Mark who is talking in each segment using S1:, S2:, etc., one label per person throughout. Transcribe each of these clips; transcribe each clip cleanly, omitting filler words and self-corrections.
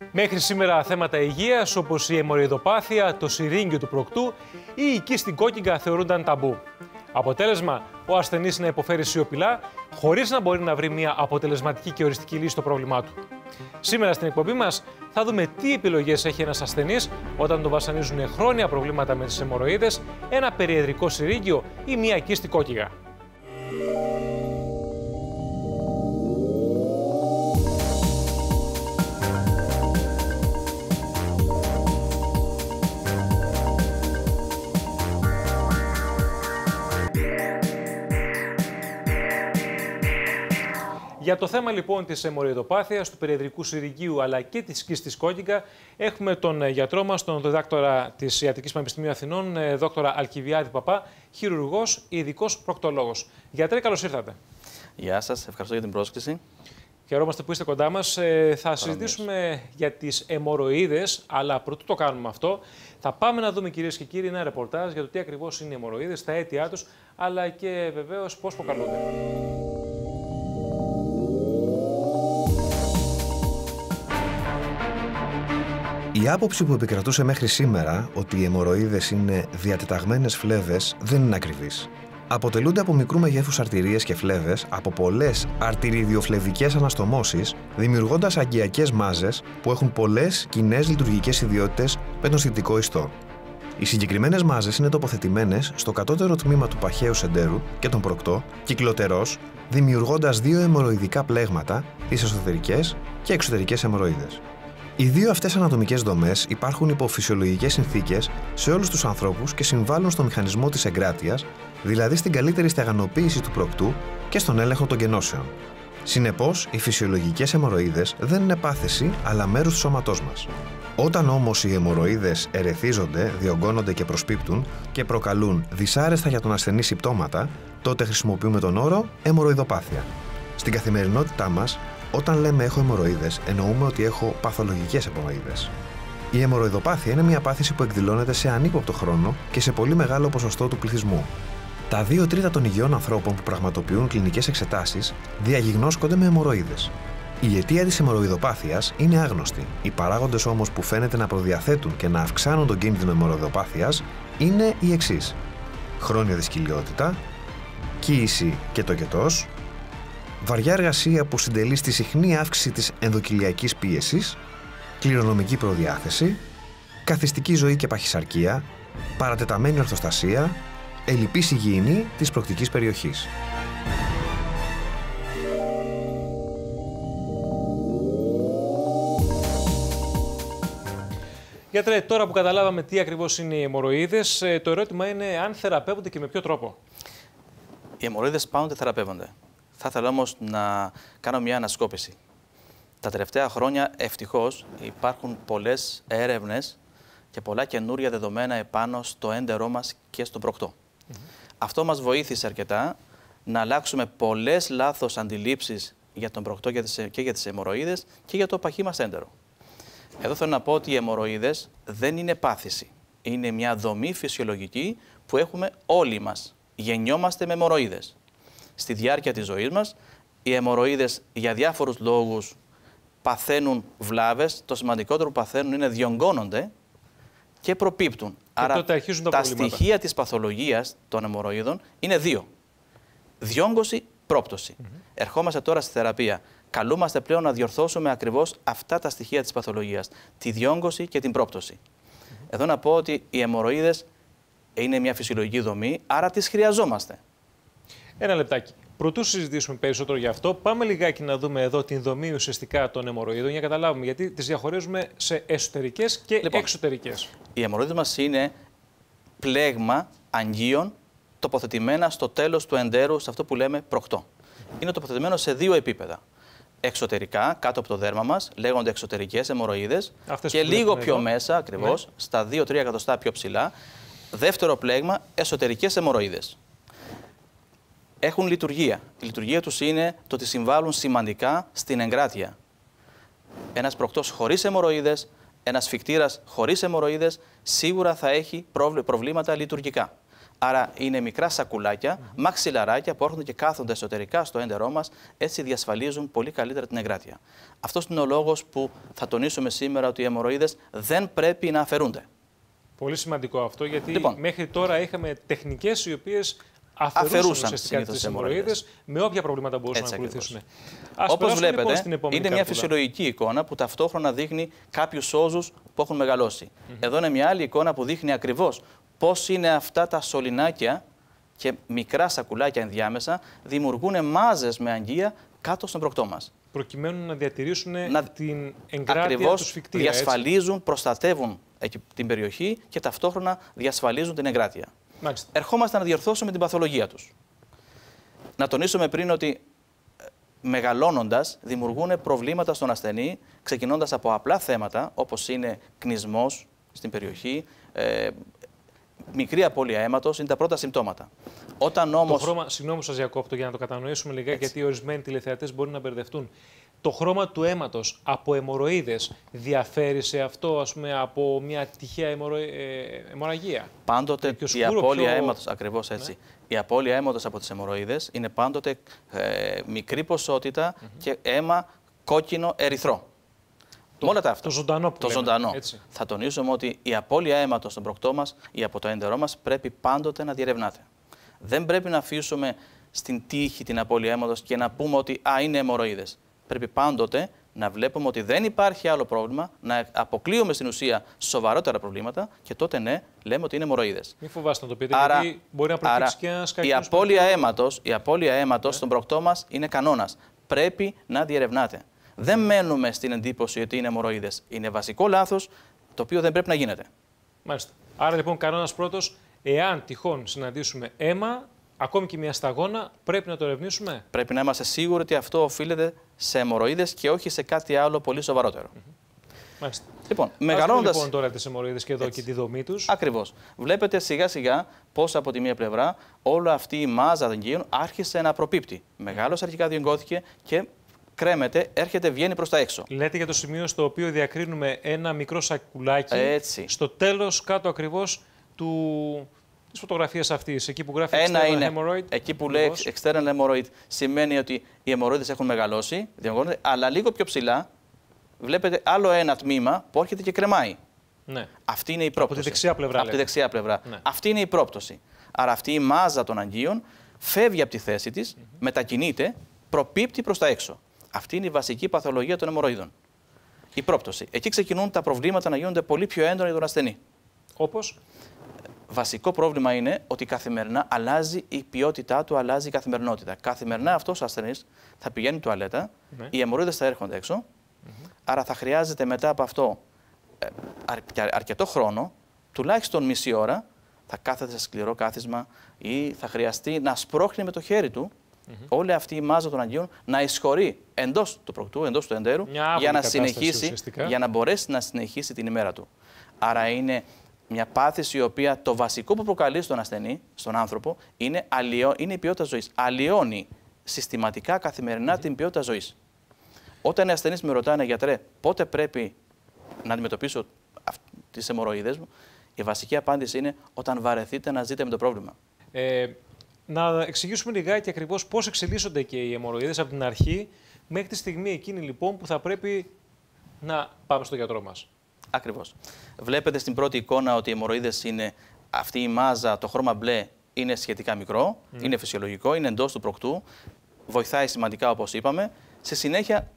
S1: Μέχρι σήμερα θέματα υγείας όπως η αιμορροειδοπάθεια, το συρρήγγιο του προκτού ή η κίστη κόκκιγγα θεωρούνταν ταμπού. Αποτέλεσμα, ο ασθενής να υποφέρει σιωπηλά, χωρίς να μπορεί να βρει μια αποτελεσματική και οριστική λύση στο πρόβλημά του. Σήμερα στην εκπομπή μας θα δούμε τι επιλογές έχει ένας ασθενής όταν τον βασανίζουν χρόνια προβλήματα με τις αιμορροίδες, ένα περιεδρικό συρρήγγιο ή μια κίστη κόκκιγγα. Για το θέμα λοιπόν της αιμορροειδοπάθειας, του περιεδρικού συρρηγγίου αλλά και της κίστης κόκκιγγα, έχουμε τον γιατρό μας, τον διδάκτορα της Ιατρικής Πανεπιστημίου Αθηνών, δόκτορα Αλκιβιάδη Παπά, χειρουργός, ειδικός προκτολόγος. Γιατρέ, καλώς ήρθατε.
S2: Γεια σας, ευχαριστώ για την πρόσκληση.
S1: Χαιρόμαστε που είστε κοντά μας. Θα συζητήσουμε για τις αιμορροίδες, αλλά πρωτού το κάνουμε αυτό, θα πάμε να δούμε, κυρίες και κύριοι, ένα ρεπορτάζ για το τι ακριβώς είναι οι αιμορροίδες, τα αίτια τους, αλλά και βεβαίως πώς προκαλούνται.
S3: Η άποψη που επικρατούσε μέχρι σήμερα ότι οι αιμορροίδες είναι διατεταγμένες φλέβες δεν είναι ακριβής. Αποτελούνται από μικρού μεγέθους αρτηρίες και φλέβες από πολλές αρτηριδιοφλεβικές αναστομώσεις, δημιουργώντας αγκιακές μάζες που έχουν πολλές κοινές λειτουργικές ιδιότητες με τον στιτικό ιστό. Οι συγκεκριμένες μάζες είναι τοποθετημένες στο κατώτερο τμήμα του παχαίου σεντέρου και τον προκτό, κυκλοτερώς, δημιουργώντας δύο αιμορροειδικά πλέγματα, τις εσωτερικές και εξωτερικές αιμορροίδες. Οι δύο αυτές ανατομικές δομές υπάρχουν υπό φυσιολογικές συνθήκες σε όλους τους ανθρώπους και συμβάλλουν στο μηχανισμό της εγκράτειας, δηλαδή στην καλύτερη στεγανοποίηση του προκτού και στον έλεγχο των κενώσεων. Συνεπώς, οι φυσιολογικές αιμορροίδες δεν είναι πάθηση, αλλά μέρος του σώματός μας. Όταν όμως οι αιμορροίδες ερεθίζονται, διωγγώνονται και προσπίπτουν και προκαλούν δυσάρεστα για τον ασθενή συμπτώματα, τότε χρησιμοποιούμε τον όρο αιμορροειδοπάθεια. Στην καθημερινότητά μας, όταν λέμε έχω αιμορροίδες, εννοούμε ότι έχω παθολογικές αιμορροίδες. Η αιμορροειδοπάθεια είναι μια πάθηση που εκδηλώνεται σε ανύποπτο χρόνο και σε πολύ μεγάλο ποσοστό του πληθυσμού. Τα 2 τρίτα των υγιών ανθρώπων που πραγματοποιούν κλινικές εξετάσεις διαγιγνώσκονται με αιμορροίδες. Η αιτία της αιμορροειδοπάθειας είναι άγνωστη. Οι παράγοντες όμως που φαίνεται να προδιαθέτουν και να αυξάνουν τον κίνδυνο αιμορροειδοπάθειας είναι οι εξής: χρόνια δυσκολιότητα, κύηση και τοκετός, βαριά εργασία που συντελεί στη συχνή αύξηση της ενδοκυλιακής πίεσης, κληρονομική προδιάθεση, καθιστική ζωή και παχυσαρκία, παρατεταμένη ορθοστασία, ελλειπής υγιεινή της προκτικής περιοχής.
S1: Γιατρέ, τώρα που καταλάβαμε τι ακριβώς είναι οι αιμορροίδες, το ερώτημα είναι αν θεραπεύονται και με ποιο τρόπο.
S2: Οι αιμορροίδες πάντοτε θεραπεύονται. Θα ήθελα όμως να κάνω μια ανασκόπηση. Τα τελευταία χρόνια, ευτυχώς, υπάρχουν πολλές έρευνες και πολλά καινούρια δεδομένα επάνω στο έντερό μας και στον προκτό. Αυτό μας βοήθησε αρκετά να αλλάξουμε πολλές λάθος αντιλήψεις για τον προκτό και για τις αιμορροίδες και για το παχύ μας έντερο. Εδώ θέλω να πω ότι οι αιμορροίδες δεν είναι πάθηση. Είναι μια δομή φυσιολογική που έχουμε όλοι μας. Γεννιόμαστε με αιμορροίδες. Στη διάρκεια της ζωής μας, οι αιμορροίδες για διάφορους λόγους παθαίνουν βλάβες. Το σημαντικότερο που παθαίνουν είναι διωγγώνονται και προπίπτουν. Άρα τα στοιχεία της παθολογίας των αιμορροίδων είναι δύο: διόγκωση, πρόπτωση. Ερχόμαστε τώρα στη θεραπεία. Καλούμαστε πλέον να διορθώσουμε ακριβώς αυτά τα στοιχεία της παθολογίας, τη διόγκωση και την πρόπτωση. Εδώ να πω ότι οι αιμορροίδες είναι μια φυσιολογική δομή, άρα τις χρειαζόμαστε.
S1: Ένα λεπτάκι. Πρωτού συζητήσουμε περισσότερο γι' αυτό, πάμε λιγάκι να δούμε εδώ την δομή ουσιαστικά των αιμορροίδων για να καταλάβουμε γιατί τις διαχωρίζουμε σε εσωτερικές και εξωτερικές.
S2: Οι αιμορροίδες μας είναι πλέγμα αγγείων τοποθετημένα στο τέλος του εντέρου, σε αυτό που λέμε προκτό. Είναι τοποθετημένο σε δύο επίπεδα. Εξωτερικά, κάτω από το δέρμα μας, λέγονται εξωτερικές αιμορροίδες, και λίγο πιο μέσα, ακριβώς, στα 2-3 εκατοστά πιο ψηλά, δεύτερο πλέγμα, εσωτερικές αιμορροίδες. Έχουν λειτουργία. Η λειτουργία τους είναι το ότι συμβάλλουν σημαντικά στην εγκράτεια. Ένας προκτός χωρίς αιμορροίδες, ένας φυκτήρας χωρίς αιμορροίδες, σίγουρα θα έχει προβλήματα λειτουργικά. Άρα είναι μικρά σακουλάκια, μαξιλαράκια που έρχονται και κάθονται εσωτερικά στο έντερό μας, έτσι διασφαλίζουν πολύ καλύτερα την εγκράτεια. Αυτός είναι ο λόγος που θα τονίσουμε σήμερα ότι οι αιμορροίδες δεν πρέπει να αφαιρούνται.
S1: Πολύ σημαντικό αυτό, γιατί
S2: Λοιπόν,
S1: μέχρι τώρα είχαμε τεχνικές οι οποίες αφαιρούσαν ουσιαστικά τις αιμορροίδες με όποια προβλήματα μπορούσαν να ακολουθήσουν.
S2: Όπως βλέπετε,
S1: λοιπόν στην επόμενη
S2: είναι μια φυσιολογική εικόνα που ταυτόχρονα δείχνει κάποιους όζους που έχουν μεγαλώσει. Εδώ είναι μια άλλη εικόνα που δείχνει ακριβώς πώς είναι αυτά τα σωληνάκια και μικρά σακουλάκια ενδιάμεσα δημιουργούν μάζες με αγγεία κάτω στον προκτό μας.
S1: Προκειμένου να διατηρήσουν την εγκράτεια του σφικτήρα.
S2: Διασφαλίζουν,
S1: έτσι.
S2: προστατεύουν την περιοχή και ταυτόχρονα διασφαλίζουν την εγκράτεια.
S1: Μάλιστα.
S2: Ερχόμαστε να διορθώσουμε την παθολογία τους. Να τονίσουμε πριν ότι μεγαλώνοντας δημιουργούν προβλήματα στον ασθενή, ξεκινώντας από απλά θέματα όπως είναι κνισμός στην περιοχή, μικρή απώλεια αίματος, είναι τα πρώτα συμπτώματα. Όταν όμως...
S1: Το χρώμα, συγγνώμη που σας διακόπτω για να το κατανοήσουμε λιγάκι, γιατί ορισμένοι τηλεθεατές μπορεί να μπερδευτούν. Το χρώμα του αίματος από αιμορροίδες διαφέρει σε αυτό, ας πούμε, από μια τυχαία αιμορραγία?
S2: Πάντοτε η απώλεια αίματος, ακριβώς έτσι. Η απώλεια αίματος από τις αιμορροίδες είναι πάντοτε μικρή ποσότητα και αίμα κόκκινο ερυθρό. Όλα τα αυτά.
S1: Το ζωντανό που
S2: το
S1: λέμε,
S2: ζωντανό.
S1: Έτσι.
S2: Θα τονίσουμε ότι η απώλεια αίματος στον προκτό μας ή από το έντερό μας πρέπει πάντοτε να διερευνάται. Δεν πρέπει να αφήσουμε στην τύχη την απώλεια αίματος και να πούμε ότι είναι αιμορροίδες. Πρέπει πάντοτε να βλέπουμε ότι δεν υπάρχει άλλο πρόβλημα, να αποκλείουμε στην ουσία σοβαρότερα προβλήματα και τότε ναι, λέμε ότι είναι αιμορροίδες.
S1: Μην φοβάστε να το πείτε, γιατί μπορεί να προκύψει και ένας κακός.
S2: Η απώλεια αίματος στον προκτό μας είναι κανόνας. Πρέπει να διερευνάται. Δεν μένουμε στην εντύπωση ότι είναι αιμορροίδες. Είναι βασικό λάθος, το οποίο δεν πρέπει να γίνεται.
S1: Μάλιστα. Άρα λοιπόν, κανόνας πρώτος, εάν τυχόν συναντήσουμε αίμα, ακόμη και μια σταγόνα, πρέπει να το ερευνήσουμε.
S2: Πρέπει να είμαστε σίγουροι ότι αυτό οφείλεται σε αιμορροίδες και όχι σε κάτι άλλο πολύ σοβαρότερο.
S1: Μάλιστα.
S2: Λοιπόν, μεγαλώνοντας.
S1: Λοιπόν, τώρα τις αιμορροίδες και εδώ και τη δομή τους.
S2: Ακριβώς. Βλέπετε σιγά σιγά πώς από τη μία πλευρά όλη αυτή η μάζα αγγείων άρχισε να προπίπτει. Μεγάλος αρχικά διεγκώθηκε και κρέμεται, βγαίνει προς τα έξω.
S1: Λέτε για το σημείο στο οποίο διακρίνουμε ένα μικρό σακουλάκι.
S2: Έτσι.
S1: Στο τέλος, κάτω ακριβώς της φωτογραφίας αυτής, εκεί που γράφει
S2: Ένα
S1: external
S2: είναι
S1: hemorrhoid.
S2: εκεί που λέει external hemorrhoid, σημαίνει ότι οι αιμορροίδες έχουν μεγαλώσει, διαγώνονται, αλλά λίγο πιο ψηλά βλέπετε άλλο ένα τμήμα που έρχεται και κρεμάει.
S1: Ναι.
S2: Αυτή είναι η πρόπτωση.
S1: Από τη δεξιά πλευρά.
S2: Από τη δεξιά πλευρά.
S1: Ναι.
S2: Αυτή είναι η πρόπτωση. Άρα αυτή η μάζα των αγγείων φεύγει από τη θέση της, μετακινείται, προπίπτει προς τα έξω. Αυτή είναι η βασική παθολογία των αιμορροίδων. Η πρόπτωση. Εκεί ξεκινούν τα προβλήματα να γίνονται πολύ πιο έντονα για τον ασθενή.
S1: Όπως?
S2: Βασικό πρόβλημα είναι ότι καθημερινά αλλάζει η ποιότητά του, αλλάζει η καθημερινότητα. Καθημερινά αυτός ο ασθενής θα πηγαίνει τουαλέτα, οι αιμορροίδες θα έρχονται έξω, άρα θα χρειάζεται μετά από αυτό αρκετό χρόνο, τουλάχιστον μισή ώρα, θα κάθεται σε σκληρό κάθισμα ή θα χρειαστεί να σπρώχνει με το χέρι του όλη αυτή η μάζα των αγγείων να εισχωρεί εντός του προκτού, εντός του εντέρου, για να μπορέσει να συνεχίσει την ημέρα του. Άρα είναι μια πάθηση η οποία το βασικό που προκαλεί στον ασθενή, στον άνθρωπο, είναι η ποιότητα ζωής. Αλλοιώνει συστηματικά, καθημερινά την ποιότητα ζωής. Όταν οι ασθενείς με ρωτάνε, γιατρέ, πότε πρέπει να αντιμετωπίσω τις αιμορροίδες μου, η βασική απάντηση είναι όταν βαρεθείτε να ζείτε με το πρόβλημα.
S1: Να εξηγήσουμε λιγάκι ακριβώς πώς εξελίσσονται και οι αιμορροίδες από την αρχή μέχρι τη στιγμή εκείνη λοιπόν που θα πρέπει να πάμε στον γιατρό μας.
S2: Ακριβώς. Βλέπετε στην πρώτη εικόνα ότι οι αιμορροίδες είναι αυτή η μάζα, το χρώμα μπλε είναι σχετικά μικρό, είναι φυσιολογικό, είναι εντός του προκτού, βοηθάει σημαντικά όπως είπαμε. Στη συνέχεια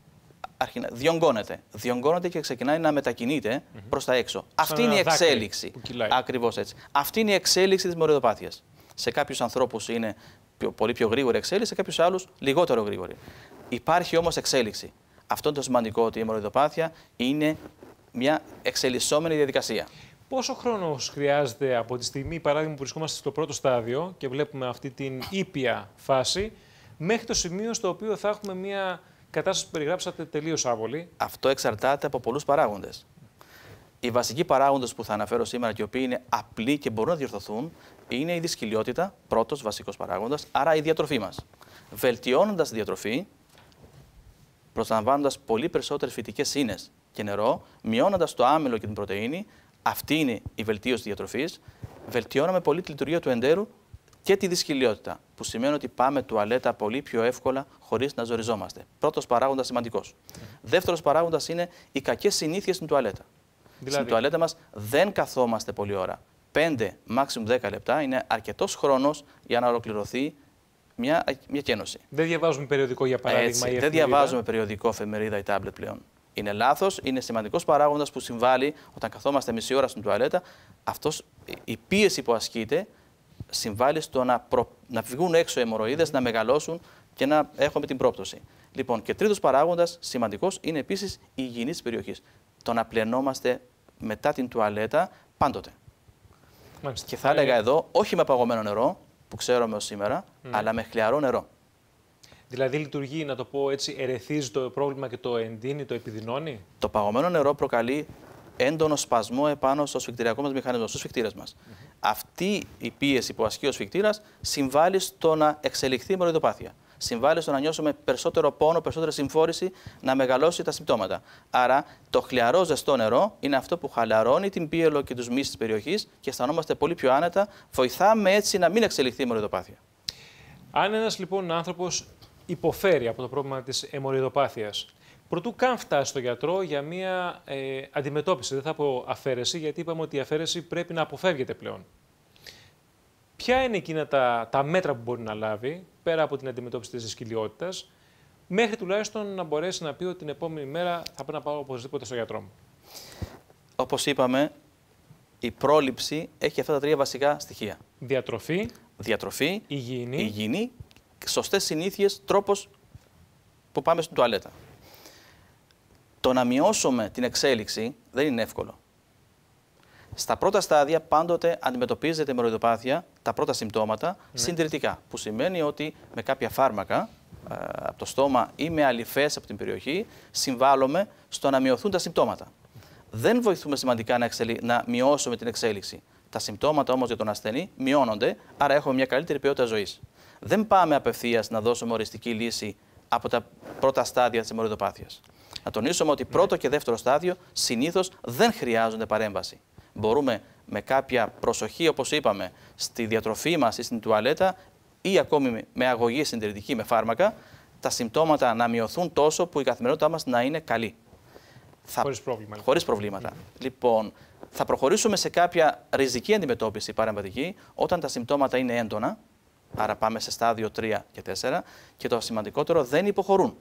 S2: διονγκώνεται και ξεκινάει να μετακινείται προς τα έξω. Αυτή είναι η εξέλιξη. Ακριβώς έτσι. Αυτή είναι η εξέλιξη της αιμορροιδοπάθειας. Σε κάποιους ανθρώπους είναι πολύ πιο γρήγορη εξέλιξη, σε κάποιους άλλους λιγότερο γρήγορη. Υπάρχει όμως εξέλιξη. Αυτό είναι το σημαντικό, ότι η αιμορροιδοπάθεια είναι μια εξελισσόμενη διαδικασία.
S1: Πόσο χρόνος χρειάζεται από τη στιγμή, παράδειγμα, που βρισκόμαστε στο πρώτο στάδιο και βλέπουμε αυτή την ήπια φάση, μέχρι το σημείο στο οποίο θα έχουμε μια κατάσταση που περιγράψατε τελείως άβολη?
S2: Αυτό εξαρτάται από πολλούς παράγοντες. Οι βασικοί παράγοντες που θα αναφέρω σήμερα και οι οποίοι είναι απλοί και μπορούν να διορθωθούν είναι η δυσκολιότητα, πρώτος βασικός παράγοντας, άρα η διατροφή μας. Βελτιώνοντας τη διατροφή, προσλαμβάνοντας πολύ περισσότερες φυτικές ίνες και νερό, μειώνοντας το άμυλο και την πρωτεΐνη, αυτή είναι η βελτίωση της διατροφής, βελτιώναμε πολύ τη λειτουργία του εντέρου και τη δυσκολιότητα, που σημαίνει ότι πάμε τουαλέτα πολύ πιο εύκολα χωρίς να ζοριζόμαστε. Πρώτος παράγοντας σημαντικός. Δεύτερος παράγοντας είναι οι κακές συνήθειες στην τουαλέτα. Δηλαδή, στην τουαλέτα μας δεν καθόμαστε πολλή ώρα. 5, maximum 10 λεπτά είναι αρκετός χρόνος για να ολοκληρωθεί μια κένωση.
S1: Δεν διαβάζουμε περιοδικό, για παράδειγμα.
S2: Έτσι, δεν διαβάζουμε περιοδικό, εφημερίδα ή τάμπλετ πλέον. Είναι λάθος, είναι σημαντικός παράγοντας που συμβάλλει όταν καθόμαστε μισή ώρα στην τουαλέτα. Η πίεση που ασκείται συμβάλλει στο να βγουν έξω οι αιμορροίδες, να μεγαλώσουν και να έχουμε την πρόπτωση. Λοιπόν, και τρίτος παράγοντας σημαντικός είναι επίσης η υγιεινή της περιοχής. Το να πλενόμαστε μετά την τουαλέτα πάντοτε. Μάλιστα. Και θα έλεγα εδώ, όχι με παγωμένο νερό, που ξέρουμε ως σήμερα, αλλά με χλιαρό νερό.
S1: Δηλαδή λειτουργεί, να το πω έτσι, ερεθίζει το πρόβλημα και το εντείνει, το επιδεινώνει.
S2: Το παγωμένο νερό προκαλεί έντονο σπασμό επάνω στο σφικτηριακό μας μηχανισμό, στους σφικτήρες μας. Αυτή η πίεση που ασκεί ο σφικτήρας συμβάλλει στο να εξελιχθεί η αιμορροειδοπάθεια. Συμβάλλει στο να νιώσουμε περισσότερο πόνο, περισσότερη συμφόρηση, να μεγαλώσει τα συμπτώματα. Άρα, το χλιαρό ζεστό νερό είναι αυτό που χαλαρώνει την πίελο και τους μυς της περιοχής και αισθανόμαστε πολύ πιο άνετα. Βοηθάμε έτσι να μην εξελιχθεί η αιμορροειδοπάθεια.
S1: Αν ένας λοιπόν άνθρωπος υποφέρει από το πρόβλημα της αιμορροειδοπάθειας, προτού καν φτάσει στο γιατρό για μια αντιμετώπιση, δεν θα πω αφαίρεση, γιατί είπαμε ότι η αφαίρεση πρέπει να αποφεύγεται πλέον. Ποια είναι εκείνα τα μέτρα που μπορεί να λάβει, πέρα από την αντιμετώπιση της δυσκολιότητας, μέχρι τουλάχιστον να μπορέσει να πει ότι την επόμενη μέρα θα πρέπει να πάω οπωσδήποτε στο γιατρό μου?
S2: Όπως είπαμε, η πρόληψη έχει αυτά τα τρία βασικά στοιχεία.
S1: Διατροφή,
S2: υγιεινή, σωστές συνήθειες, τρόπος που πάμε στην τουαλέτα. Το να μειώσουμε την εξέλιξη δεν είναι εύκολο. Στα πρώτα στάδια πάντοτε αντιμετωπίζεται η αιμορροειδοπάθεια, τα πρώτα συμπτώματα, συντηρητικά. Που σημαίνει ότι με κάποια φάρμακα από το στόμα ή με αλυφές από την περιοχή συμβάλλουμε στο να μειωθούν τα συμπτώματα. Δεν βοηθούμε σημαντικά να μειώσουμε την εξέλιξη. Τα συμπτώματα όμως για τον ασθενή μειώνονται, άρα έχουμε μια καλύτερη ποιότητα ζωής. Δεν πάμε απευθείας να δώσουμε οριστική λύση από τα πρώτα στάδια της αιμορροειδοπάθειας. Να τονίσουμε ότι πρώτο και δεύτερο στάδιο συνήθως δεν χρειάζονται παρέμβαση. Μπορούμε με κάποια προσοχή, όπως είπαμε, στη διατροφή μας ή στην τουαλέτα ή ακόμη με αγωγή συντηρητική με φάρμακα, τα συμπτώματα να μειωθούν τόσο που η καθημερινότητά μας να είναι καλή. Χωρίς προβλήματα. Λοιπόν, θα προχωρήσουμε σε κάποια ριζική αντιμετώπιση παρεμβατική όταν τα συμπτώματα είναι έντονα, άρα πάμε σε στάδιο 3 και 4 και το σημαντικότερο δεν υποχωρούν.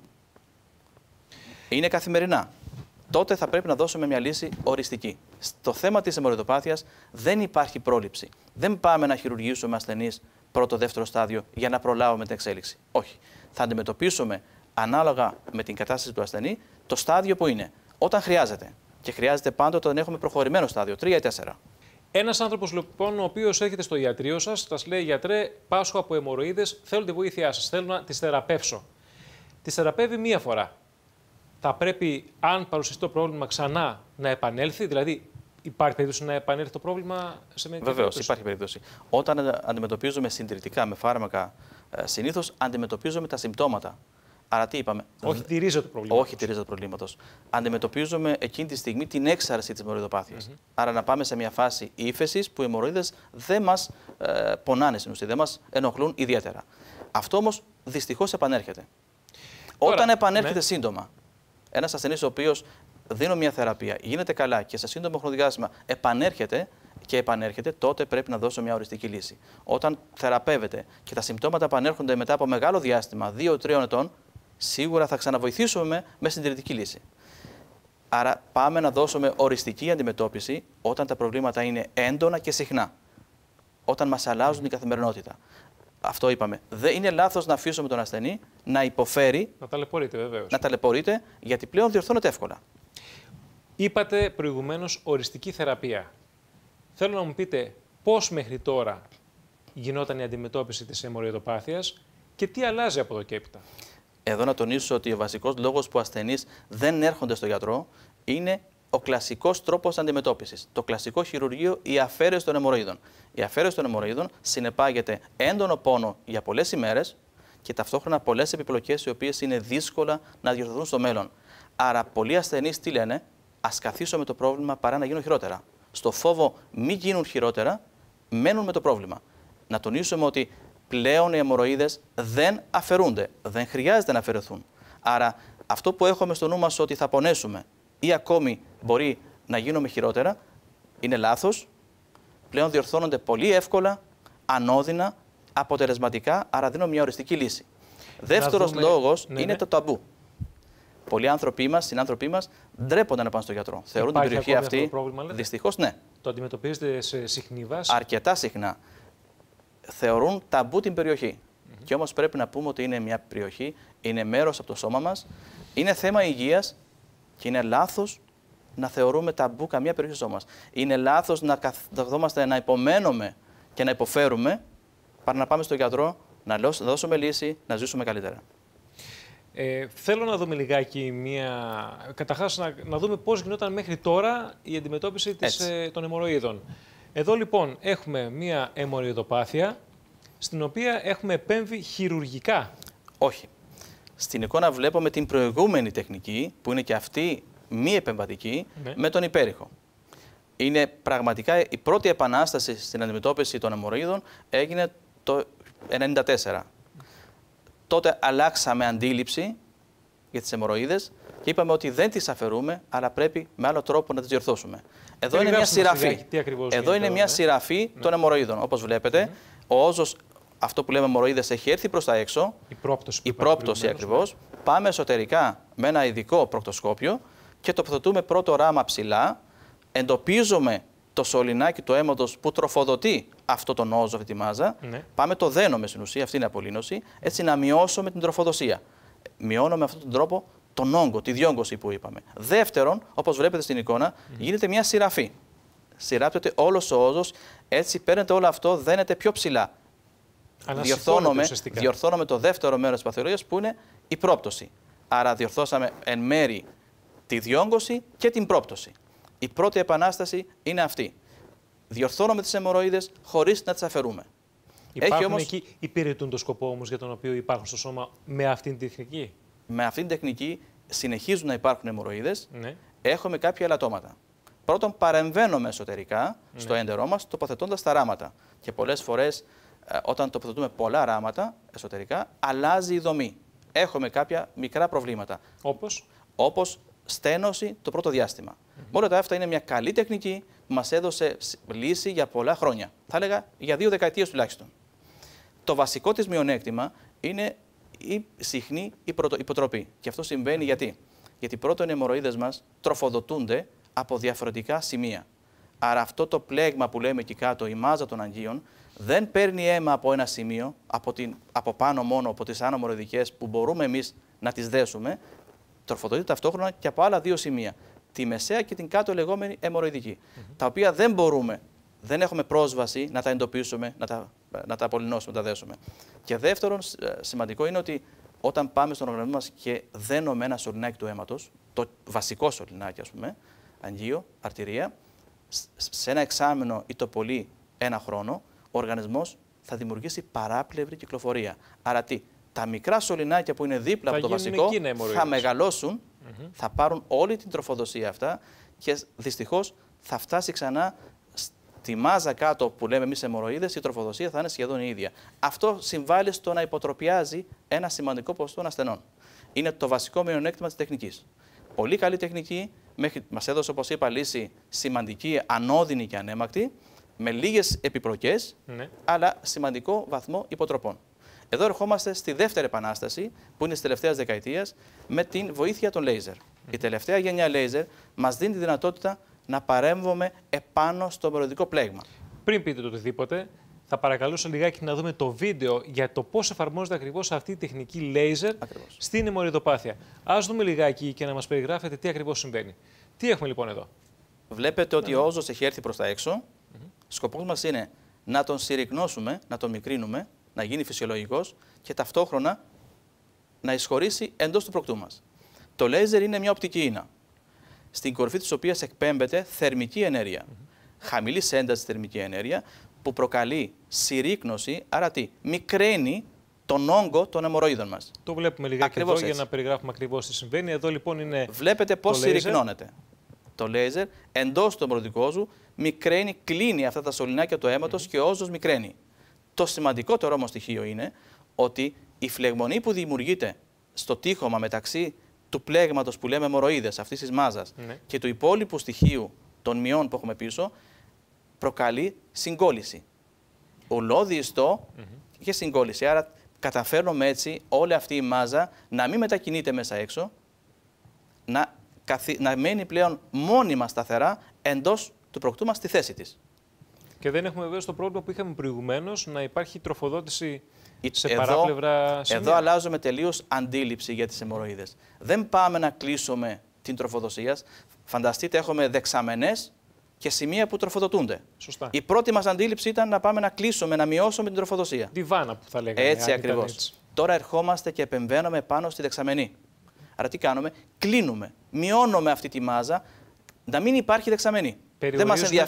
S2: Είναι καθημερινά. Τότε θα πρέπει να δώσουμε μια λύση οριστική. Στο θέμα της αιμορροειδοπάθειας δεν υπάρχει πρόληψη. Δεν πάμε να χειρουργήσουμε ασθενείς πρώτο-δεύτερο στάδιο για να προλάβουμε την εξέλιξη. Όχι. Θα αντιμετωπίσουμε ανάλογα με την κατάσταση του ασθενή το στάδιο που είναι. Όταν χρειάζεται. Και χρειάζεται πάντοτε όταν έχουμε προχωρημένο στάδιο, 3 ή 4.
S1: Ένας άνθρωπος λοιπόν, ο οποίος έρχεται στο ιατρείο σας, σας λέει: γιατρέ, πάσχω από αιμορροίδες, θέλω τη βοήθειά σας. Θέλω να τις θεραπεύσω. Τις θεραπεύει μία φορά. Θα πρέπει, αν παρουσιαστεί το πρόβλημα, ξανά να επανέλθει, δηλαδή υπάρχει περίπτωση να επανέλθει το πρόβλημα σε μια περίπτωση?
S2: Βεβαίως, υπάρχει περίπτωση. Όταν αντιμετωπίζουμε συντηρητικά με φάρμακα, συνήθως αντιμετωπίζουμε τα συμπτώματα. Άρα τι είπαμε?
S1: Όχι τη ρίζα του προβλήματος.
S2: Όχι τη ρίζα του προβλήματος. Αντιμετωπίζουμε εκείνη τη στιγμή την έξαρση της αιμορροειδοπάθειας. Άρα να πάμε σε μια φάση ύφεσης που οι αιμορροίδες δεν μας πονάνε στην ουσία, δεν μας ενοχλούν ιδιαίτερα. Αυτό όμως δυστυχώς επανέρχεται. Όταν επανέρχεται σύντομα, ένας ασθενής ο οποίος δίνω μια θεραπεία, γίνεται καλά και σε σύντομο χρονικό διάστημα επανέρχεται, τότε πρέπει να δώσω μια οριστική λύση. Όταν θεραπεύεται και τα συμπτώματα επανέρχονται μετά από μεγάλο διάστημα, 2-3 ετών, σίγουρα θα ξαναβοηθήσουμε με συντηρητική λύση. Άρα πάμε να δώσουμε οριστική αντιμετώπιση όταν τα προβλήματα είναι έντονα και συχνά. Όταν μας αλλάζουν την καθημερινότητα. Αυτό είπαμε. Δεν είναι λάθος να αφήσουμε τον ασθενή να υποφέρει.
S1: Να ταλαιπωρείται, βεβαίως.
S2: Να ταλαιπωρείται, γιατί πλέον διορθώνεται εύκολα.
S1: Είπατε προηγουμένως οριστική θεραπεία. Θέλω να μου πείτε πώς μέχρι τώρα γινόταν η αντιμετώπιση της αιμορροειδοπάθειας και τι αλλάζει από εδώ και έπειτα.
S2: Εδώ να τονίσω ότι ο βασικός λόγος που ασθενείς δεν έρχονται στο γιατρό είναι ο κλασικός τρόπος αντιμετώπισης. Το κλασικό χειρουργείο, η αφαίρεση των αιμορροίδων. Η αφαίρεση των αιμορροίδων συνεπάγεται έντονο πόνο για πολλές ημέρες και ταυτόχρονα πολλές επιπλοκές οι οποίες είναι δύσκολα να διορθωθούν στο μέλλον. Άρα, πολλοί ασθενείς τι λένε? Ας καθίσω με το πρόβλημα παρά να γίνουν χειρότερα. Στο φόβο μη γίνουν χειρότερα, μένουν με το πρόβλημα. Να τονίσουμε ότι πλέον οι αιμορροίδες δεν αφαιρούνται, δεν χρειάζεται να αφαιρεθούν. Άρα αυτό που έχουμε στο νου μας ότι θα πονέσουμε ή ακόμη μπορεί να γίνουμε χειρότερα, είναι λάθος. Πλέον διορθώνονται πολύ εύκολα, ανώδυνα, αποτελεσματικά, άρα δίνω μια οριστική λύση. Δεύτερος λόγος είναι το ταμπού. Πολλοί άνθρωποι μας, συνάνθρωποι μας, ντρέπονται να πάνε στον γιατρό. Θεωρούν την περιοχή αυτή. Δυστυχώς, ναι.
S1: Το αντιμετωπίζετε σε συχνή βάση?
S2: Αρκετά συχνά. Θεωρούν ταμπού την περιοχή. Και όμως πρέπει να πούμε ότι είναι μια περιοχή, είναι μέρος από το σώμα μας, είναι θέμα υγείας και είναι λάθος να θεωρούμε ταμπού καμία περιοχή στο σώμα μας. Είναι λάθος να καθόμαστε να υπομένουμε και να υποφέρουμε, παρά να πάμε στον γιατρό, να δώσουμε λύση, να ζήσουμε καλύτερα.
S1: Θέλω να δούμε λιγάκι καταρχάς να δούμε πώς γινόταν μέχρι τώρα η αντιμετώπιση των αιμορροίδων. Εδώ λοιπόν έχουμε μία αιμορροιδοπάθεια, στην οποία έχουμε επέμβει χειρουργικά. Όχι.
S2: Στην εικόνα βλέπουμε την προηγούμενη τεχνική, που είναι και αυτή μη επεμβατική, με τον υπέρηχο. Είναι πραγματικά η πρώτη επανάσταση στην αντιμετώπιση των αιμορροίδων έγινε το 1994. Τότε αλλάξαμε αντίληψη για τις αιμορροίδες και είπαμε ότι δεν τις αφαιρούμε, αλλά πρέπει με άλλο τρόπο να τις διορθώσουμε. Εδώ είναι μια σειραφή. Εδώ είναι μια σειραφή των αιμορροίδων. Όπως βλέπετε, ο όζος, αυτό που λέμε αιμορροίδες, έχει έρθει προς τα έξω. Η πρόπτωση ακριβώς. Πάμε εσωτερικά με ένα ειδικό προκτοσκόπιο και τοποθετούμε πρώτο ράμα ψηλά. Εντοπίζουμε το σωληνάκι του αίματος που τροφοδοτεί αυτό τον όζο, αυτή τη μάζα. Πάμε το δένουμε στην ουσία, αυτή είναι η απολύνωση, έτσι να μειώσουμε την τροφοδοσία. Μειώνουμε με αυτόν τον τρόπο τον όγκο, τη διόγκωση που είπαμε. Δεύτερον, όπως βλέπετε στην εικόνα, γίνεται μια σειραφή. Σειράπτεται όλος ο όζος, έτσι παίρνετε όλο αυτό, δένεται πιο ψηλά. Διορθώνουμε το δεύτερο μέρος της παθολογίας που είναι η πρόπτωση. Άρα διορθώσαμε εν μέρη τη διόγκωση και την πρόπτωση. Η πρώτη επανάσταση είναι αυτή. Διορθώνουμε τις αιμορροίδες χωρίς να τις αφαιρούμε.
S1: Υπάρχουν εκεί, υπηρετούν το σκοπό όμως για τον οποίο υπάρχουν στο σώμα με αυτήν την τεχνική?
S2: Με αυτήν την τεχνική συνεχίζουν να υπάρχουν αιμορροίδες. Έχουμε κάποια ελαττώματα. Πρώτον, παρεμβαίνουμε εσωτερικά στο έντερό μας, τοποθετώντας τα ράματα. Και πολλές φορές, όταν τοποθετούμε πολλά ράματα εσωτερικά, αλλάζει η δομή. Έχουμε κάποια μικρά προβλήματα. Όπως στένωση το πρώτο διάστημα. Όλα τα αυτά είναι μια καλή τεχνική που μας έδωσε λύση για πολλά χρόνια. Θα έλεγα για 2 δεκαετίες τουλάχιστον. Το βασικό της μειονέκτημα είναι η συχνή υποτροπή. Και αυτό συμβαίνει γιατί πρώτον οι αιμορροίδες μας τροφοδοτούνται από διαφορετικά σημεία. Άρα αυτό το πλέγμα που λέμε εκεί κάτω, η μάζα των αγγείων, δεν παίρνει αίμα από ένα σημείο, από πάνω μόνο, από τις άνω αιμορροειδικές που μπορούμε εμείς να τις δέσουμε, τροφοδοτείται ταυτόχρονα και από άλλα 2 σημεία. Τη μεσαία και την κάτω λεγόμενη αιμορροειδική. Τα οποία δεν έχουμε πρόσβαση να τα εντοπίσουμε, να τα απολυνώσουμε, να τα δέσουμε. Και δεύτερον, σημαντικό είναι ότι όταν πάμε στον οργανισμό μας και δένουμε ένα σωληνάκι του αίματος, το βασικό σωληνάκι, ας πούμε, αγγείο, αρτηρία, σε ένα εξάμηνο ή το πολύ 1 χρόνο, ο οργανισμός θα δημιουργήσει παράπλευρη κυκλοφορία. Άρα τα μικρά σωληνάκια που είναι δίπλα από το βασικό θα μεγαλώσουν, θα πάρουν όλη την τροφοδοσία αυτά και δυστυχώς θα φτάσει ξανά στη μάζα κάτω που λέμε εμείς αιμορροίδες, η τροφοδοσία θα είναι σχεδόν η ίδια. Αυτό συμβάλλει στο να υποτροπιάζει ένα σημαντικό ποσοστό των ασθενών. Είναι το βασικό μειονέκτημα της τεχνικής. Πολύ καλή τεχνική, μας έδωσε, όπως είπα, λύση σημαντική, ανώδυνη και ανέμακτη, με λίγες επιπλοκές, αλλά σημαντικό βαθμό υποτροπών. Εδώ ερχόμαστε στη δεύτερη επανάσταση, που είναι της τελευταίας δεκαετίας, με την βοήθεια των λέιζερ. Η τελευταία γενιά λέιζερ μας δίνει τη δυνατότητα να παρέμβουμε επάνω στο αιμορροειδικό πλέγμα.
S1: Πριν πείτε το οτιδήποτε, θα παρακαλούσα λιγάκι να δούμε το βίντεο για το πώς εφαρμόζεται ακριβώς αυτή η τεχνική λέιζερ στην αιμορροειδοπάθεια. Ας δούμε λιγάκι και να μας περιγράφετε τι ακριβώς συμβαίνει. Τι έχουμε λοιπόν εδώ?
S2: Βλέπετε ότι ο όζος έχει έρθει προς τα έξω. Σκοπός μας είναι να τον συρρικνώσουμε, να τον μικρύνουμε, να γίνει φυσιολογικός και ταυτόχρονα να εισχωρήσει εντός του προκτού μας. Το λέιζερ είναι μια οπτική ίνα, στην κορυφή της οποίας εκπέμπεται θερμική ενέργεια. Χαμηλής έντασης θερμική ενέργεια που προκαλεί συρρίκνωση, άρα μικραίνει τον όγκο των αιμορροίδων μας.
S1: Το βλέπουμε λιγάκι εδώ για να περιγράφουμε ακριβώς τι συμβαίνει. Εδώ λοιπόν είναι.
S2: Βλέπετε πώς συρρικνώνεται. το λέιζερ εντός του αιμορροιδικού μικραίνει, κλείνει αυτά τα σωληνάκια του αίματος και ο όζος μικραίνει. Το σημαντικότερο όμως στοιχείο είναι ότι η φλεγμονή που δημιουργείται στο τείχομα μεταξύ του πλέγματος που λέμε αιμορροίδες, αυτής της μάζας, και του υπόλοιπου στοιχείου των μειών που έχουμε πίσω, προκαλεί συγκόλληση. Ουλώδη ιστό και συγκόλληση. Άρα καταφέρνουμε έτσι όλη αυτή η μάζα να μην μετακινείται μέσα έξω, να μένει πλέον μόνιμα σταθερά εντός του προκτού μας στη θέση της.
S1: Και δεν έχουμε βέβαια το πρόβλημα που είχαμε προηγουμένως, να υπάρχει τροφοδότηση σε παράπλευρα σημεία.
S2: Εδώ αλλάζουμε τελείως αντίληψη για τις αιμορροίδες. Δεν πάμε να κλείσουμε την τροφοδοσία. Φανταστείτε, έχουμε δεξαμενές και σημεία που τροφοδοτούνται.
S1: Σωστά.
S2: Η πρώτη μας αντίληψη ήταν να πάμε να κλείσουμε, να μειώσουμε την τροφοδοσία.
S1: Τη βάνα που θα λέγαμε.
S2: Έτσι ακριβώς. Τώρα ερχόμαστε και επεμβαίνουμε πάνω στη δεξαμενή. Άρα τι κάνουμε? Κλείνουμε, μειώνουμε αυτή τη μάζα, να μην υπάρχει δεξαμενή. Δεν